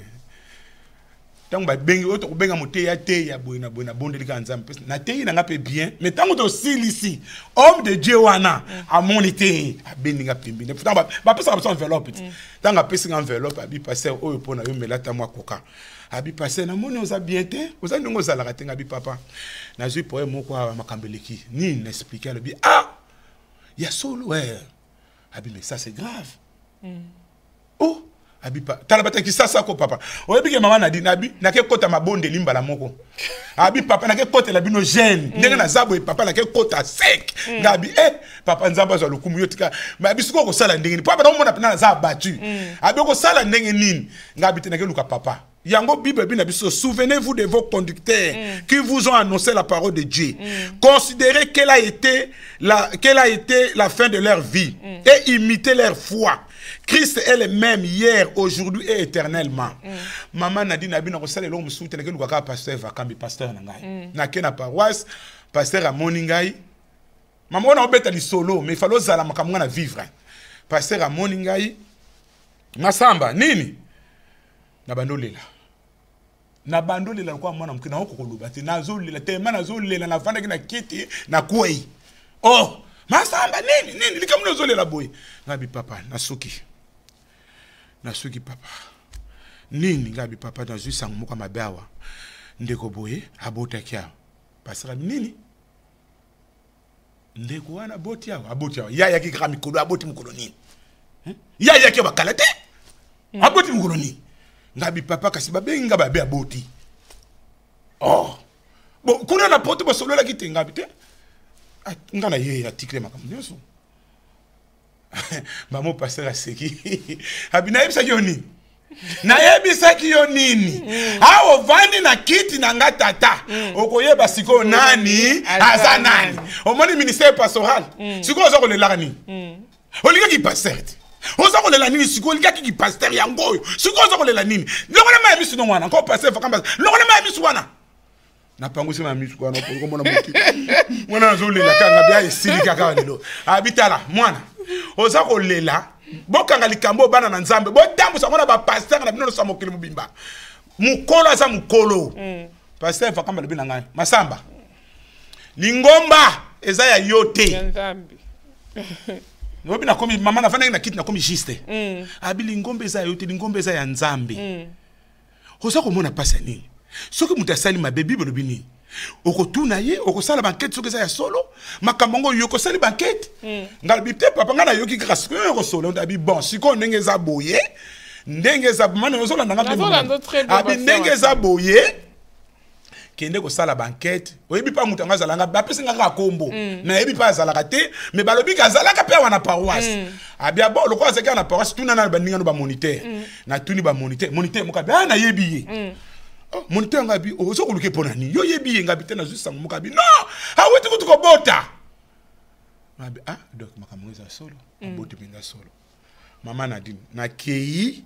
tango ba bengi oto benga moté ya te ya boy na boy na bondeli ka nzambe na te na ngape bien mais tango to silisi homme de Dieu wana a monité a beninga pimbi ne tango ba pesa ba enveloppe tango pesa enveloppe abi passer oyo pona yo melata mwa koka abi passer na moni oza bien te oza ndongo za la katenga bi papa na zui poe moko wa makambeleki ni n'expliquer le bi ah ya solo ouais abi mais ça c'est grave mm. oh abi pa tala bata Kisasa ko papa oyebi ke mama Nadine abi na ke kota mabonde limba la moko abi papa na ke kota la bino jeune ndenge na zabo e papa na ke kota sec mm. ngabi eh papa nzamba zo lokumu yotika mais abi siko ko sala ndenge ni papa na mona pena za battu mm. abi ko sala ndenge nini ngabi te na ke luka papa yango Bible bina biso souvenez-vous de vos conducteurs mm. qui vous ont annoncé la parole de Dieu mm. considérez quelle a été la quelle a été la fin de leur vie mm. et imitez leur foi. Christ est le même hier, aujourd'hui et éternellement. Mm. Maman Nadine Abi na kosala lo musuti na ke lukaka pasteur vakambi pasteur na ngai. Na ke na paroisse pasteur a moningai. Maman na obeta li solo mais falo zala makamwa na vivre. Pasteur a moningai. Masamba nini? Na bandolela. Na bandolela kwa mwana mkina hoko koluba te nazolela te mana zolela na vanda kina kiti na kwei. Oh, masamba nini nini likamuna zolela boy. Ngabi papa nasuki. Nasuki papa. Nini ngabi papa dans juste sang moka mabawa. Ndeko boye abota kia. Pasera nini? Ndeko wana boti yawa aboti yawa. Ya yaki kama mikolo aboti mukolo nini? Ya yaki bakalate? Aboti mukolo nini? Ngabi papa kasi babe ngaba be aboti. Oh. Bon kuna na poto ba solo la kite ngabi te. Ngana ye article makam nyoso. Maman pasteur a seki. Abina yebisa ki yoni. Na yebisa ki yonini. Ha ovani na kiti na nga tata. Okoyeba siko nani aza nani. Omoni ministère pastoral. Siko ozo kolela ni. Olika ki pasteur. Ozo kolela nini siko olika ki pasteur yango. Siko ozo kolela nini. Lokona ma yebisa no wana. Encore pasteur fakamba. Lokona ma yebisa wana. Na pango sema misu kwa na ko mona muti. Mwana azolela kanga bia isili kaka lelo. Abitala mwana. Oza kolela bokanga likambo bana na nzambe botambusa ngona ba pasteur na bino so mokili mubimba mukolo aza mukolo mm. pasteur fakamba lebina ngai masamba lingomba eza ya yote ya nzambe ngobi na komi mama na fana na kiti na komi juste mm. abi lingomba eza ya yote lingomba eza ya nzambe mm. oza ko mona pasa nini soki mutasali mabe bible lobini okotuna ye okosala banquette soki eza ya solo makambo yo kosali banquette mm. ngalbi te papa ngana yoki kaka siko yo solo ndabi bon siko ndenge eza boye ndenge eza mana ozolanda ngana abi ndenge eza boye kende kosala banquette oyebi pa mutu ngazala nga bapesi ngaka kombo mm. na yebi pa azalaka te mais balobi kazalaka pe wana paroisse mm. abia bon lokwa azeka na paroisse tuna na bandinga no ba moniteur mm. na tuni ba moniteur moniteur moka ba na yebi ye mm. oh moniteur ngabi o so kuluke ponani yo yebi ngabi tena juste sango mukabi non aweti kutuko bota ngabi ah donc makamweza solo abote pinga solo mama Nadine na kei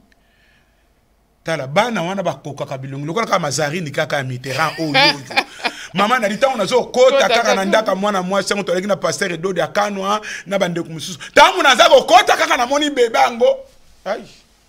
tala bana wana bakoka kabilongo lokola kama Mazarine kaka Mitterrand oyo mama na lita on zo kota kaka na ndaka mwana mwasi ngo toleki na pasteur Edo de akanwa na bande kumususu tamu na za kota kaka na moni bebango ai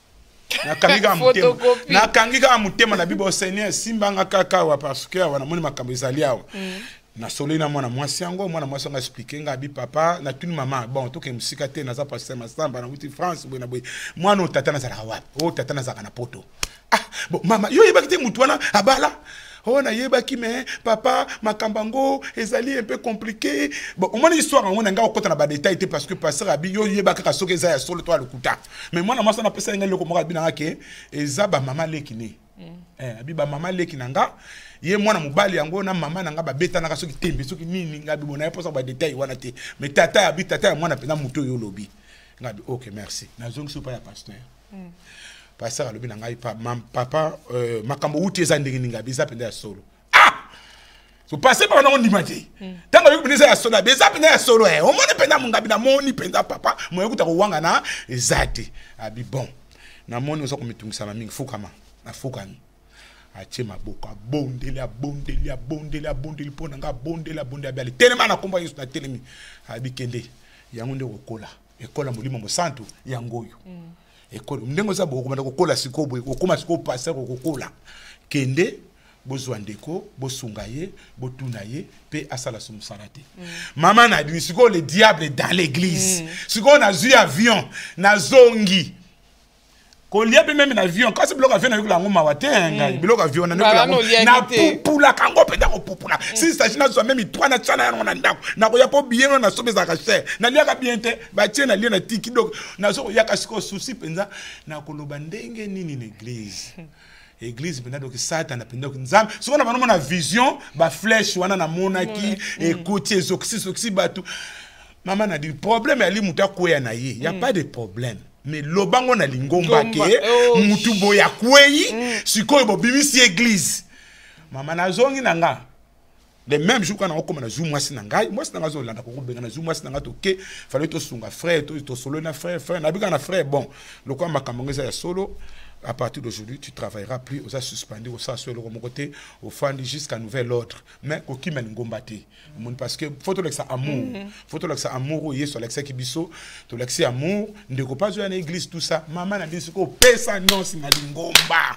na kangika mutema na kangika mutema na bibo seigneur simbanga kaka wa parce que wana moni makambo ezali awa na solo na mwana mwasi yango mwana mwasi nga expliquer nga bi papa na tuni mama bon to ke musika te na za pasteur Masamba na wuti France boy na boy mwana o tata na za wapi o tata na za kana poto ah bon mama yo yeba kite mutu wana abala oh na yeba ki me papa makambango ezali un peu compliqué bon au moins histoire on nga okota na ba détail te parce que pasteur abi yo yeba kaka soke za ya solo to alukuta mais mwana mwasi na pesa nga leko moka bi na ke eza ba mama lekini eh abi ba mama lekina nga ye mwana mobali yango na mama nanga ba beta na soki tembe soki nini ngabi bona posa ba détail wana te mais tata abi tata ya mwana pena muto yo lobi ngabi OK merci na zongi so pa ya pasteur mm. pasteur alobi na ngai pa mam papa euh, makambo uti eza ndenge ninga biza penda ya solo ah so passer par na ndima te tanga yo penda ya solo biza penda ya solo eh o moni penda mungabi na moni penda papa mo ekuta ko wanga na ezate abi bon na moni ozo ko mitungisa na mingi fukama na fukami ache maboka bondeli abondeli abondeli abondeli pona nga bondeli abondeli abali telema na komba Yesu na telemi abi kende yango nde kokola ekola molimo mo santo yangoyo mm. ekola ndengo za boko kokola sikobo kokoma sikobo passer kokola kende bozwa ndeko bosunga ye botuna ye pe asala sumusala te mm. mama Nadine siko le diable dans l'église mm. siko na zui avion na zongi kolia pe même na avion quand c'est bloc avion na yula ngoma watenga bloc avion na yula na pupula kango penda ko pupula si ça na zo même trois na tsana na ndako na ko ya po bien na sobeza ka cher na lia ka bien te ba tie na lia na tiki donc na zo ya ka siko souci penza na koloba ndenge nini na église église penda donc satan na penda ko nzam siko na banoma na vision ba flèche wana na monaki écoute ezoxy soxy batu mama na dit problème ali muta koya na ye y a pas de problème mais lobango na lingomba ke mutu boya kwei sikoyo bo bimisi église mama na zongi nanga le même jour kana okoma na zu mwasi na ngai mwasi na ngazo landa ko benga na zu mwasi na ngato ke fallait to sunga frère to to solo na frère frère na bika na frère bon le quoi makamongeza ya solo à partir d'aujourd'hui tu travailleras plus aux a suspendu au sens sur le côté au fandi jusqu'à nouvel ordre mais ko ki men ngomba te parce que faut to l'exa amour faut to l'exa amour yeso l'exa kibiso to l'exa amour ndeko pas jouer à l'église tout ça maman na dit ko pesa non si na lingomba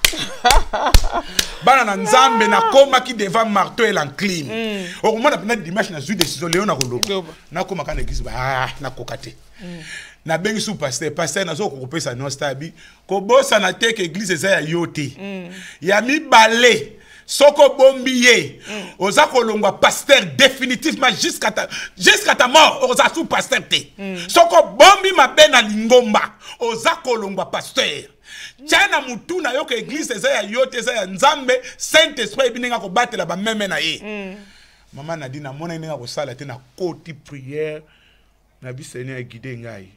bana na nzambe na koma ki devant marteau et l'enclume au moment na dimanche na zu décision léon na koloba na koma kana église ba na kokate na bengi sou pasteur pasteur na zo ko pesa non stabi ko bosa na te que église eza ya yote mm. ya mi balé soko bombiye mm. oza ko longwa pasteur définitivement jusqu'à ta jusqu'à ta mort oza sou pasteur te mm. soko bombi mabe na lingomba oza ko longwa pasteur Tiana mutuna yo que église eza ya yote eza ya nzambe saint esprit bininga ko batela ba meme na ye mm. mama Nadine na mona ninga ko sala te na koti prière na bi Seigneur guider ngai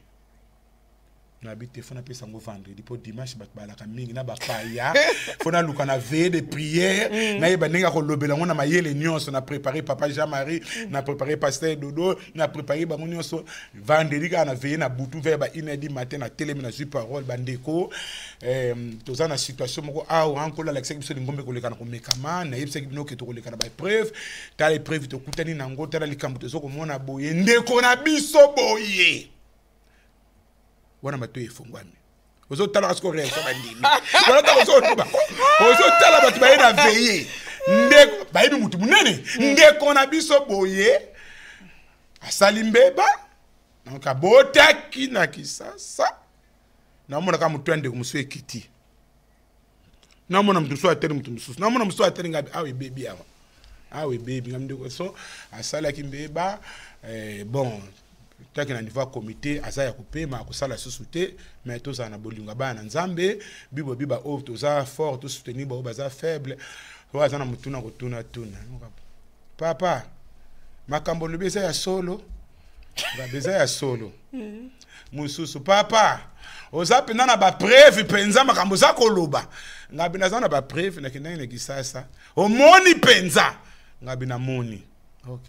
na bi te fona pesa ngo vendredi pour dimanche bat balaka mingi na bakaya fona luka na veille de prière na yeba ninga ko lobela ngona mayele nyonso na préparer papa Jean-Marie na préparer pasteur Dodo na préparer bango nyonso vendredi ka na veille na butu vers ba une heure du matin na télé na ju parole bandeko euh toza na situation moko a encore la l'exemple biso ngombe ko lekana ko mekama na yebse bino ke to ko lekana ba épreuve ta l'épreuve to kutani na ngo ta likambo to ko mona boye ndeko na biso boye wana matoye fungwami ozo tala asko réaction bandimi wana ta ozo tuba ozo tala batu ba ina veiller ndeko ba ibi mutu munene ndeko na biso boye asali mbeba nka botaki na kisasa na mona ka mutu ande kumusu ekiti na mona mutu so ateri mutu mususu na mona musu ateri ngabi awe baby awa awe baby ngamdeko so asala kimbeba eh bon tant que na niveau comité azaya kupema akusala susute mais tous na bolinga bana nzambe bibo biba o toza fort to soutenir ba baza faible wa zana mutuna kutuna tuna papa makambo lobeza ya solo Babeza ya solo. Mususu papa. Oza pena na ba preuve penza makambo za koloba. Ngabi na zana ba preuve na kinenge kisasa. Omoni penza. Ngabi na moni. OK.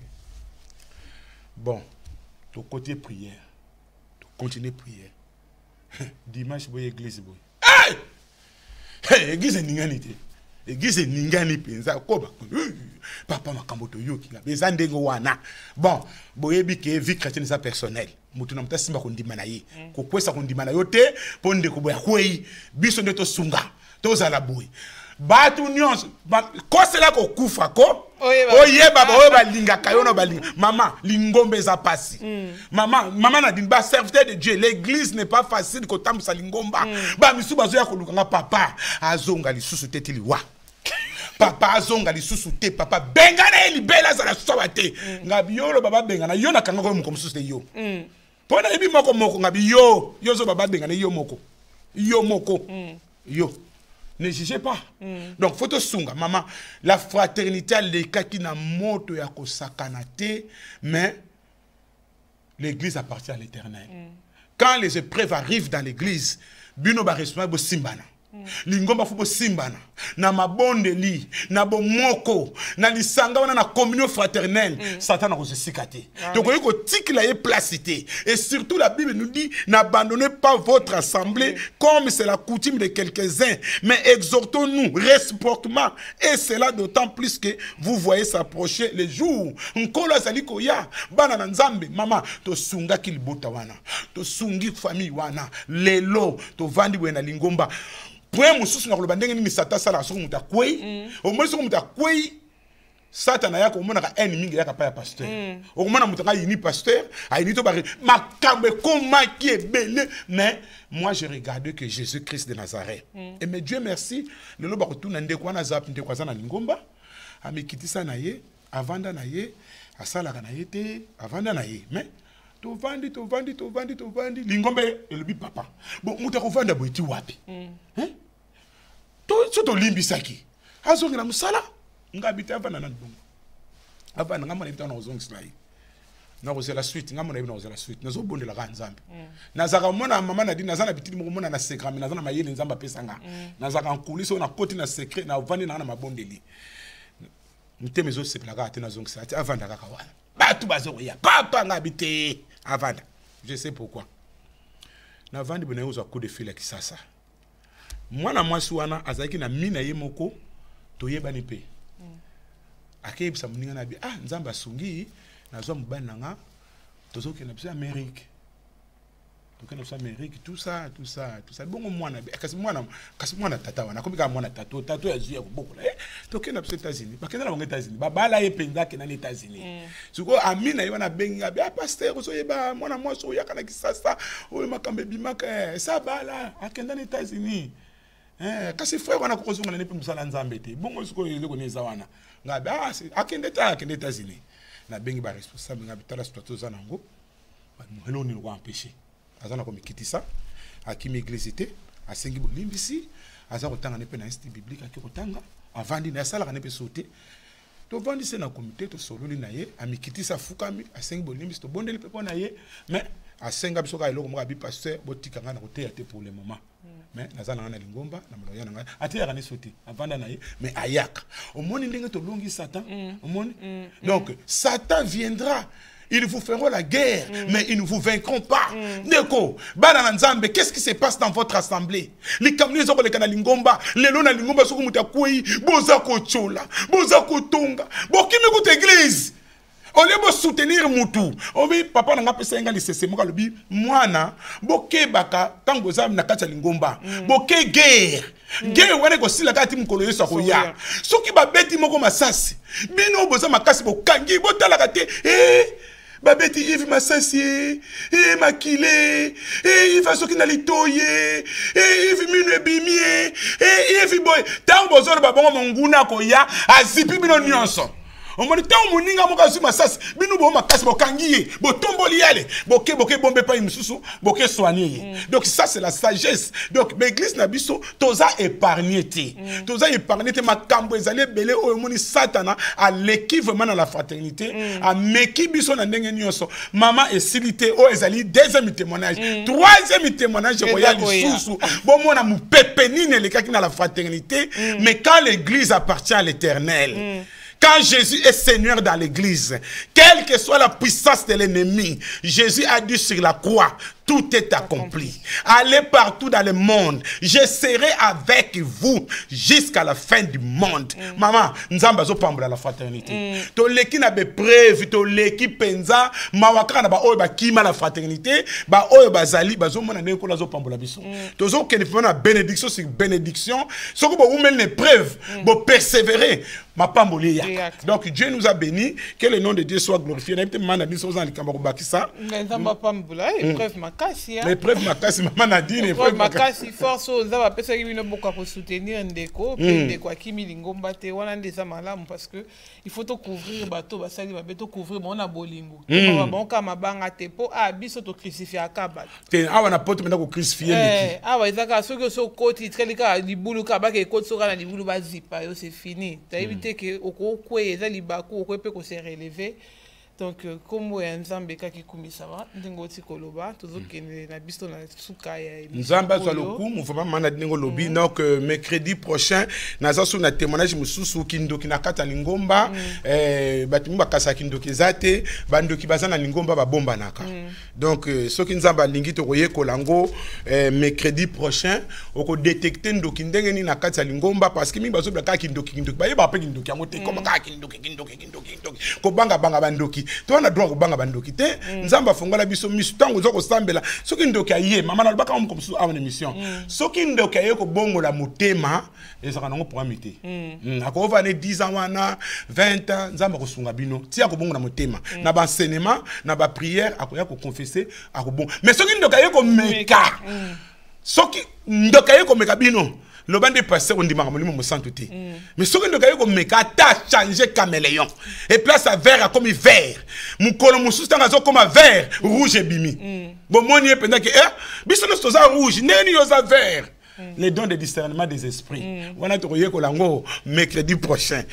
Bon, to côté prière. To continuer prière. Dimanche boy église boy. Hey! Hey, église ningani te. Église ningani penza koba. Papa makambo to yoki nga beza ndengo wana. Bon, boyebi ke vie chrétienne sa personnelle. Mutu na mutasimba kondima na ye. Ko kwesa kondima na yo te ponde ko boya kwei biso nde to sunga. To zala boy. Batu nyonso ko sela ko kufa ko oye baba oye balinga kayono balinga maman lingombe za pasi maman maman na dinba serviteur de Dieu l'église n'est pas facile ko tambusa lingomba ba misu bazo ya kolukanga papa azonga lisusu tetili wa papa azonga lisusu te papa bengana eli bela za la soba te ngabi yolo baba bengana yo na kanga ko muko mususu te yo pona ebi moko moko ngabi yo yo zo baba bengana yo moko yo moko yo. Ne jugez pas. Mm. Donc, faut te sunga. Maman, la fraternité, les cas qui n'a moto ya ko sakanate, mais l'église appartient à l'éternel. Mm. Quand les épreuves arrivent dans l'église, bino ba responsable bo simbana. Lingomba fubo simbana na mabonde li na bomoko na lisanga wana na communion fraternelle mm. Satan a kosikate donc il faut tikila ye placité et surtout la Bible nous dit n'abandonnez pas votre assemblée mm. Comme c'est la coutume de quelques-uns mais exhortons-nous réciproquement et cela d'autant plus que vous voyez s'approcher les jours nkolo azali koya bana na nzambe mama to sunga kilibota wana to sungi famille wana lelo to vandi bwena lingomba. Point mususu na koloba ndenge ni Satan sala so muta kwei o mo so muta kwei Satan ya ko mona ka ennemi ya ka pa ya pasteur o mona muta ka yini pasteur a yini to ba makambe koma qui est belé mais moi j'ai regardé que Jésus-Christ de Nazareth et mais Dieu merci le lo ba ko tuna ndeko wana zap ndeko azana lingomba amikitisa na ye avanda na ye asala kana yete avanda na ye mais to vandi to vandi to vandi to vandi lingombe elobi papa bon muta ko vanda boiti wapi hein to soto limbi saki azongi na musala ngabita avana na ndongo avana ngamona ibita na ozongi slai na ko la suite ngamona ibita na la suite nazo bondela ka nzambe nazaka mona mama na dina zana bitili mona na secret na zana mayele nzamba pesanga nazaka nkuliso na koti na secret na vandi na na mabondeli mtemezo sepelaka ate nazongi sa ati avanda kaka wana batu bazo ya papa ngabite avanda je sais pourquoi na vandi bone uzo coup de fil ya kisasa mwana mwasi wana azaki na mina ye moko toyebani pe akebisa muninga na bi ah nzamba asungi nazo mubani nanga tozoke na bisa Amérique toke na bisa Amérique tout ça tout ça tout ça bongo mwana kasi mwana kasi mwana tata wana komika mwana tato tato ya zuya kuboko eh toke na bisa États-Unis bakenda na bongo États-Unis babala ye penza ke na États-Unis suko amina yona benga bi ah pasteur ozoyeba mwana mwasi oya kana kisasa oyo makambe bimaka ça bala akenda na États-Unis eh kasi frère wana kokozunga na nepe musala nzambe te bongo suko yele koneza wana ngabe ah akende ta akende États-Unis na bengi ba responsable ngabe tala situation za nango ba muhelo ni kwa empêcher azana ko mikitisa akimi église te asengi bolimbisi aza kotanga nepe na institut biblique akikotanga avandi na sala kanepe sauter to vandi se na comité to sololi na ye amikitisa fukami asengi bolimbisi to bondeli pepo na ye mais asenga biso ka eloko mo abi pasteur botikanga na koteya te pour le moment mais nazana na lingomba na maloya na atiya kana sauter avanda na ye mais ayaka omoni ndenge to longi Satan omoni donc Satan viendra. Ils vous feront la guerre, mm. mais ils ne vous vaincront pas. Neko, bana nzambe, qu'est-ce qui se passe dans votre assemblée? Les kamni zoko le kanalingomba, les lona lingomba soko mutakui, boza ko chola, boza ko tonga, boki me koute église. On les soutenir mutu. Obi papa na ngapesa nga lisese moka lobi mwana boke baka tango zam na kata lingomba. Boke guerre. Guerre wane ko sila kati mukolo yeso ko ya. Soki ba beti moko masasi. Bino boza makasi bokangi botala kate eh babeti Yves Massassi, eh Makile, eh Yves Asoki na litoye, eh Yves Minwe Bimie, eh Yves Boy. Tango bozoro babongo monguna ko ya azipi bino nyonso. On m'a dit tant moninga mo kazu masas binu bo makasi bo kangiye bo tomboli yale bo ke bo ke bombe pa imsusu bo ke soigner. Donc ça c'est la sagesse. Donc l'église na biso toza épargné té. Toza épargné té makambo ezali belé o moni satana à l'équipe vraiment dans la fraternité à meki biso na ndenge nyonso. Maman et silité o ezali deuxième témoignage. Troisième témoignage ko ya lisusu bo mona mu pepenine le kaki na la fraternité mais quand l'église appartient à l'Éternel. Mm. Quand Jésus est Seigneur dans l'église, quelle que soit la puissance de l'ennemi, Jésus a dit sur la croix, tout est accompli. Allez partout dans le monde. Je serai avec vous jusqu'à la fin du monde. Mm. Maman, nous avons besoin de la fraternité. To leki na be preuve, to leki penza, mawaka na ba oyo ba kima la fraternité, ba oyo bazali bazo mona ne ko la zo pambola biso. To zo ke na bénédiction sur bénédiction, soko bo umel ne preuve, bo persévérer. Ma pamboli ya. Donc Dieu nous a bénis, que le nom de Dieu soit glorifié. Na peut-être mana biso za likamba ko bakisa. Mais za ma pambola, épreuve makasi ya. L'épreuve makasi maman Nadine, épreuve makasi force za ba pesa ki bino boka ko soutenir ndeko, pe ndeko akimi lingomba te wana ndeza malamu parce que il faut to couvrir bateau basali ba beto couvrir bon na bolingo. Ba bon ka mabanga te po a biso to crucifier akaba. Te awa na poto mena ko crucifier ndeki. Eh, awa ezaka soki so koti trelika libulu ka ba ke koti soka na libulu ba zipa yo c'est fini. Que au kwe za libaku au kwe pe ko se relever. Donc comme ya nzambe kaki kumisa ba ndingo tikoloba tozokene na biso na suka ya nzamba za lokumu faut pas mana ndingo lobi. Donc mercredi prochain naza so na témoignage mususu kindoki na kata lingomba eh batimi bakasa kindoki zate bandoki bazana lingomba ba bomba naka. Donc soki nzamba lingi to koye kolango mercredi prochain oko détecter ndoki ndenge ni na kata lingomba parce que mi bazo baka kindoki kindoki ba yeba pe kindoki yango te comme ka kindoki kindoki kindoki ko banga banga bandoki to na droit ko banga bandoki te nzamba fongola biso misu tango zo ko sambela soki ndoki aye mama na baka comme so awon émission soki ndoki aye ko bongola motema ezaka nango programme te ako va ne dix ans wana vingt ans nzamba ko sunga bino ti ako bongola motema na ba enseignement na ba prière akoya ko confesser ako bon mais soki ndoki aye ko meka soki ndoki aye ko meka bino le bande passé on dit ma molimo mo santé mais ce que nous gagne comme meka ta changer caméléon et place à vert comme vert mon kolo mo sustanga zo comme vert rouge et bimi bon moni e pendant que eh biso no soza rouge neni yo za vert. Les dons de discernement des esprits. On a trouvé que l'ango mercredi prochain.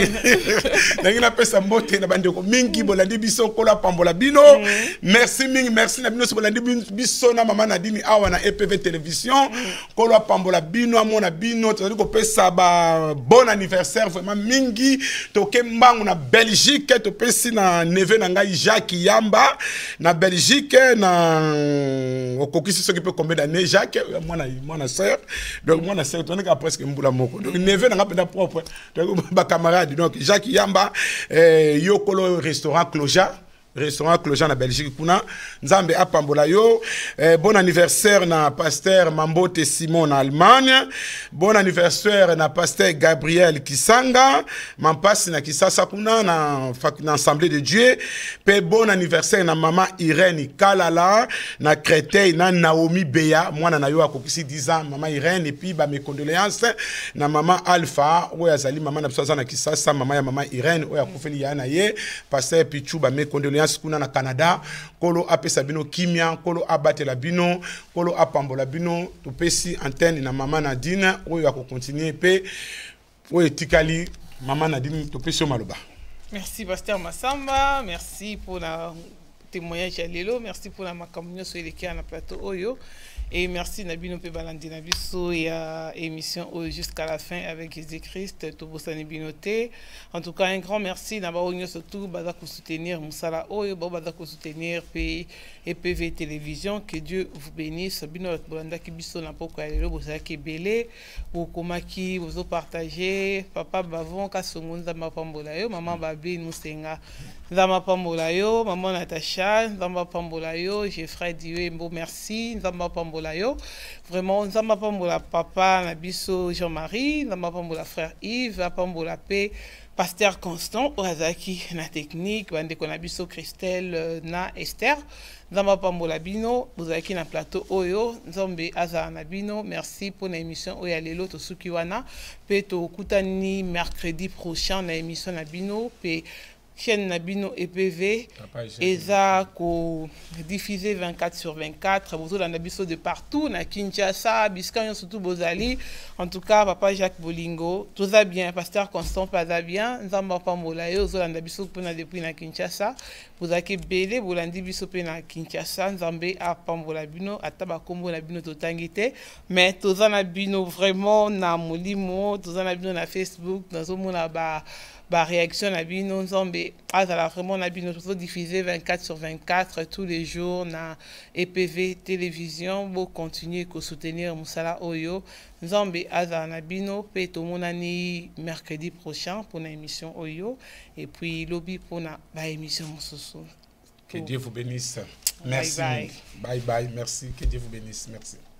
N'ayina pesa mbote na bande ko mingi bolandi biso kola pambola bino. Merci mingi merci na bino so bolandi biso na mama Nadine awa na E P V télévision. Kola pambola bino amona bino tozali ko pesa ba bon anniversaire vraiment mingi toke mbangu na Belgique to pesi na neve na ngai Jacques Yamba na Belgique na okokisi ce qui peut combien d'années Jacques moi na moi na sœur. Donc moi na sœur on est presque mbula moko. Donc neve na ngapenda propre. Donc ba camarade donc Jacques Yamba eh yokolo restaurant Cloja. Restaurant Cloja na Belgique kuna nzambe apambola yo eh, bon anniversaire na pasteur Mambote Simon na Allemagne, bon anniversaire na pasteur Gabriel Kisanga mampasi na Kisasa kuna na, na Assemblée de Dieu, pe bon anniversaire na maman Irène Kalala na Créteil na Naomi Beya mwana na yo akokisi dix ans maman Irène et puis ba mes condoléances na maman Alpha oya zali maman na biso na Kisasa maman ya maman Irène oya kofeli ya na ye pasteur Pichu ba mes condoléances kuna na Canada kolo apesa bino kimia kolo abatela bino kolo apambola bino topesi antenne na mama Nadine oyo ako continuer pe oyo tikali mama Nadine topesi maloba. Merci pasteur Massamba, merci pour la témoignage à Lelo, merci pour la makambo sur les na plateau oyo. Et merci Nabino pe balandi na biso ya émission jusqu'à la fin avec Jésus-Christ to bosani binoté. En tout cas un grand merci na ba onyo surtout baza ko soutenir musala oyo ba baza ko soutenir pe E P V télévision. Que Dieu vous bénisse. Bino bolanda ki biso na poko ya lelo bozala ki belé bo komaki bozo partager papa bavon ka songonza mapambola yo maman babi nusenga nzamba pambola yo maman Natacha nzamba pambola yo Jeffrey Dieu mbo merci nzamba pambola pambola yo. Vraiment, nzamba pambola papa nabiso Jean-Marie, nzamba pambola frère Yves, pambola P, pasteur Constant, Orazaki na technique, bande konabiso Christelle na Esther. Nzamba pambola bino, bozaki na plateau oyo, nzombe aza na bino. Merci pour l'émission oya lelo to sukiwana. Pe to kutani mercredi prochain na émission na bino, pe chaîne Nabino E P V, Eza ko diffusé vingt-quatre sur vingt-quatre, vous avez Nabiso de partout, na Kinshasa, Biscan, surtout Bozali. En tout cas, papa Jacques Bolingo, tout ça bien, pasteur Constant, pas ça bien, Nzamba Pambolayo, vous avez Nabiso Pena depuis na Kinshasa, vous avez Bélé, vous avez Biso Pena Kinshasa, Nzambe a Pambolabino, a Tabakombo Nabino Totangite, mais tout ça Nabino vraiment na Molimo, tout ça Nabino na Facebook, dans un monde là-bas. Bah, réaction à Bino Nzambe azala vraiment na bino diffusé vingt-quatre sur vingt-quatre tous les jours na E P V télévision pour continuer à soutenir Moussala Oyo Nzambe azala na bino pe to monani mercredi prochain pour une émission Oyo et puis lobby pour na ba émission Moussousou. Que Dieu vous bénisse. Merci. Bye bye. Bye bye. Merci. Que Dieu vous bénisse. Merci.